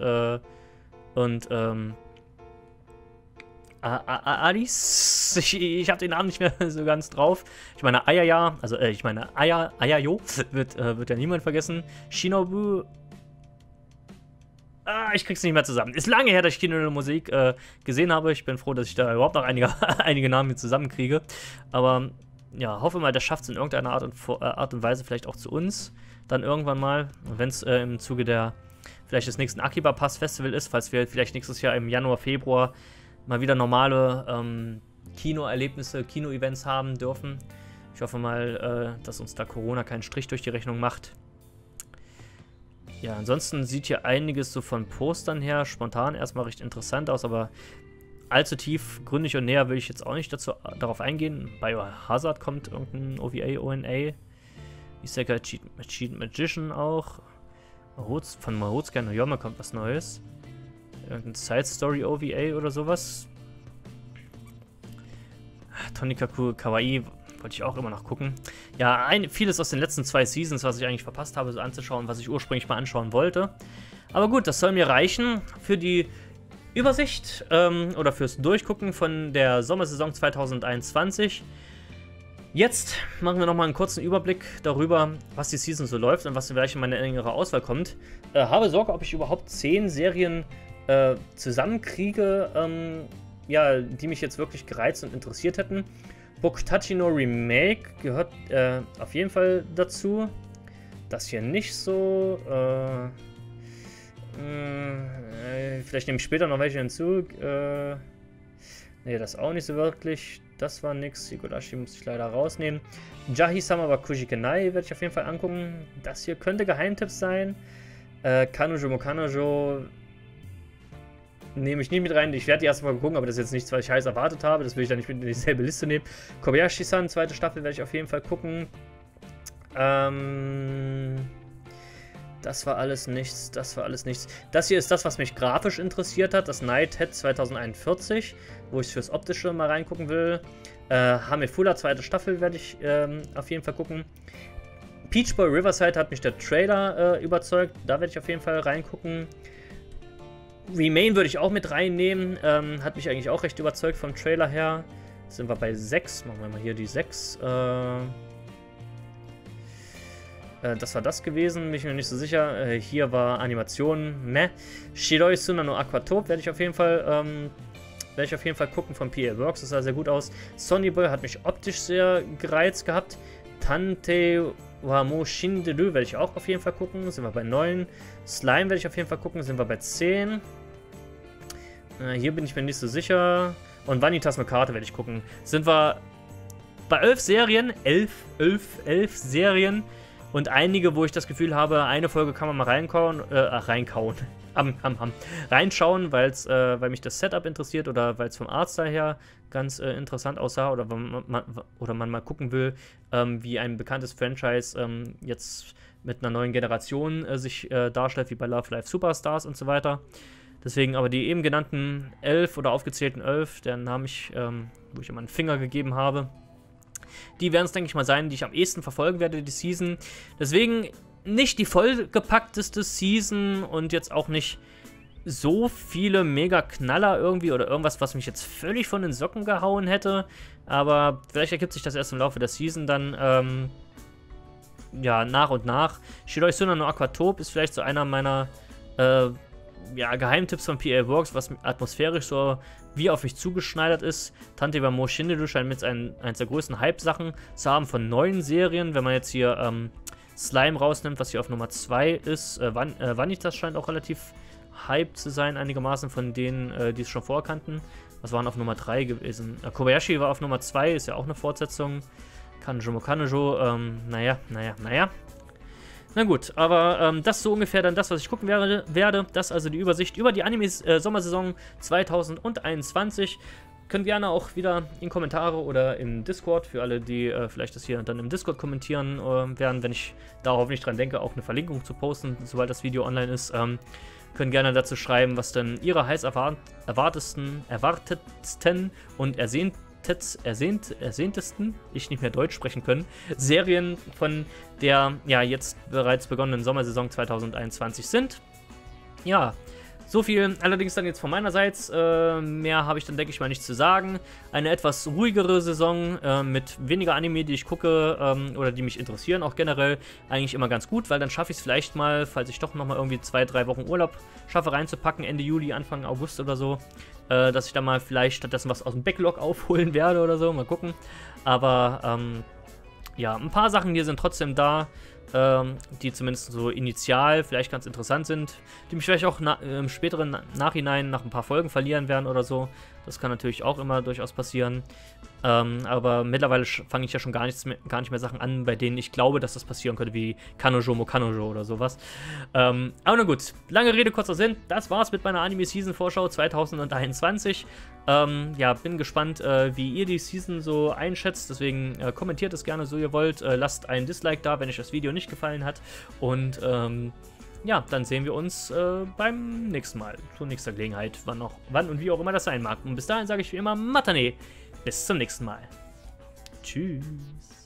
Alice. Ich habe den Namen nicht mehr so ganz drauf. Ich meine Ayaya, also ich meine Ayayo wird ja niemand vergessen. Shinobu. Ich krieg's nicht mehr zusammen. Ist lange her, dass ich Kino Musik gesehen habe. Ich bin froh, dass ich da überhaupt noch einige Namen mit zusammenkriege. Aber ja, hoffe mal, das schafft es in irgendeiner Art und Weise vielleicht auch zu uns. Dann irgendwann mal. Und wenn es im Zuge vielleicht des nächsten Akiba Pass Festival ist, falls wir vielleicht nächstes Jahr im Januar, Februar mal wieder normale Kinoerlebnisse, Kino-Events haben dürfen. Ich hoffe mal, dass uns da Corona keinen Strich durch die Rechnung macht. Ja, ansonsten sieht hier einiges so von Postern her spontan erstmal recht interessant aus, aber allzu tief, gründlich und näher will ich jetzt auch nicht darauf eingehen. Biohazard kommt irgendein OVA, ONA. Isekai Cheat Magician auch. Von Mahotsukai no Yoma kommt was Neues. Irgendein Side Story OVA oder sowas. Tonikaku Kawaii wollte ich auch immer noch gucken. Ja, vieles aus den letzten 2 Seasons, was ich eigentlich verpasst habe, so anzuschauen, was ich ursprünglich mal anschauen wollte. Aber gut, das soll mir reichen für die Übersicht oder fürs Durchgucken von der Sommersaison 2021. Jetzt machen wir nochmal einen kurzen Überblick darüber, was die Season so läuft und was vielleicht in meine engere Auswahl kommt. Habe Sorge, ob ich überhaupt 10 Serien zusammenkriege, ja, die mich jetzt wirklich gereizt und interessiert hätten. Bokutachi no Remake gehört auf jeden Fall dazu. Das hier nicht so. Vielleicht nehme ich später noch welche hinzu. Ne, das auch nicht so wirklich. Das war nix. Higurashi muss ich leider rausnehmen. Jahi-sama wa Kujikenai werde ich auf jeden Fall angucken. Das hier könnte Geheimtipp sein. Kanojo Mokanojo nehme ich nie mit rein. Ich werde die erste Folge gucken, aber das ist jetzt nichts, was ich heiß erwartet habe. Das will ich dann nicht mit in dieselbe Liste nehmen. Kobayashi-san, zweite Staffel, werde ich auf jeden Fall gucken. Das war alles nichts, das war alles nichts. Das hier ist das, was mich grafisch interessiert hat, das Nighthead 2041, wo ich fürs Optische mal reingucken will. Hamefula, zweite Staffel, werde ich auf jeden Fall gucken. Peach Boy Riverside hat mich der Trailer überzeugt, da werde ich auf jeden Fall reingucken. Remain würde ich auch mit reinnehmen, hat mich eigentlich auch recht überzeugt vom Trailer her. Jetzt sind wir bei 6, machen wir mal hier die 6. Das war das gewesen, bin ich mir nicht so sicher. Hier war Animation, ne. Shiroi Suna no Aquatop werde ich auf jeden Fall gucken von PA Works, das sah sehr gut aus. Sonny Boy hat mich optisch sehr gereizt gehabt. Tante wa mo Shinderu werde ich auch auf jeden Fall gucken, sind wir bei 9. Slime werde ich auf jeden Fall gucken, sind wir bei 10. Hier bin ich mir nicht so sicher. Und Vanitas no Karte werde ich gucken. Sind wir bei 11 Serien, 11 Serien. Und einige, wo ich das Gefühl habe, eine Folge kann man mal reinschauen, weil mich das Setup interessiert oder weil es vom Artstyle her ganz interessant aussah oder man mal gucken will, wie ein bekanntes Franchise jetzt mit einer neuen Generation sich darstellt, wie bei Love Live Superstars und so weiter. Deswegen aber die eben genannten 11 oder aufgezählten 11, deren Namen wo ich immer einen Finger gegeben habe, die werden es, denke ich mal, sein, die ich am ehesten verfolgen werde, die Season. Deswegen nicht die vollgepackteste Season und jetzt auch nicht so viele Mega-Knaller irgendwie oder irgendwas, was mich jetzt völlig von den Socken gehauen hätte. Aber vielleicht ergibt sich das erst im Laufe der Season dann, ja, nach und nach. Shiroi Suna no Aquatop ist vielleicht so einer meiner, Geheimtipps von PA Works, was atmosphärisch so wie auf mich zugeschneidert ist. Tante wa mo Shinderu scheint mit eins der größten Hype-Sachen zu haben von neuen Serien. Wenn man jetzt hier Slime rausnimmt, was hier auf Nummer 2 ist. Vanitas scheint auch relativ Hype zu sein, einigermaßen von denen, die es schon vorkannten. Was waren auf Nummer 3 gewesen? Kobayashi war auf Nummer 2, ist ja auch eine Fortsetzung. Kanojo Mokanojo, naja. Na gut, aber das ist so ungefähr dann das, was ich gucken werde. Das ist also die Übersicht über die Anime-Sommersaison 2021. Könnt gerne auch wieder in Kommentare oder im Discord, für alle, die vielleicht das hier dann im Discord kommentieren werden, wenn ich da hoffentlich dran denke, auch eine Verlinkung zu posten, sobald das Video online ist. Können gerne dazu schreiben, was denn ihre heiß erwartetsten und ersehntesten, ich nicht mehr Deutsch sprechen können, Serien von der ja jetzt bereits begonnenen Sommersaison 2021 sind. Ja, so viel allerdings dann jetzt von meinerseits. Mehr habe ich dann, denke ich mal, nicht zu sagen. Eine etwas ruhigere Saison mit weniger Anime, die ich gucke oder die mich interessieren, auch generell eigentlich immer ganz gut, weil dann schaffe ich es vielleicht mal, falls ich doch nochmal irgendwie 2-3 Wochen Urlaub schaffe, reinzupacken, Ende Juli, Anfang August oder so, dass ich dann mal vielleicht stattdessen was aus dem Backlog aufholen werde oder so, mal gucken. Aber ja, ein paar Sachen hier sind trotzdem da, die zumindest so initial vielleicht ganz interessant sind, die mich vielleicht auch im späteren Nachhinein nach ein paar Folgen verlieren werden oder so. Das kann natürlich auch immer durchaus passieren. Aber mittlerweile fange ich ja schon gar nicht mehr Sachen an, bei denen ich glaube, dass das passieren könnte, wie Kanojo Mokanojo oder sowas. Aber na gut, lange Rede, kurzer Sinn. Das war's mit meiner Anime-Season-Vorschau 2021. Ja, bin gespannt, wie ihr die Season so einschätzt. Deswegen kommentiert es gerne, so ihr wollt. Lasst ein Dislike da, wenn euch das Video nicht gefallen hat. Und ja, dann sehen wir uns beim nächsten Mal. Zur nächsten Gelegenheit, wann und wie auch immer das sein mag. Und bis dahin sage ich wie immer Matane. Bis zum nächsten Mal. Tschüss.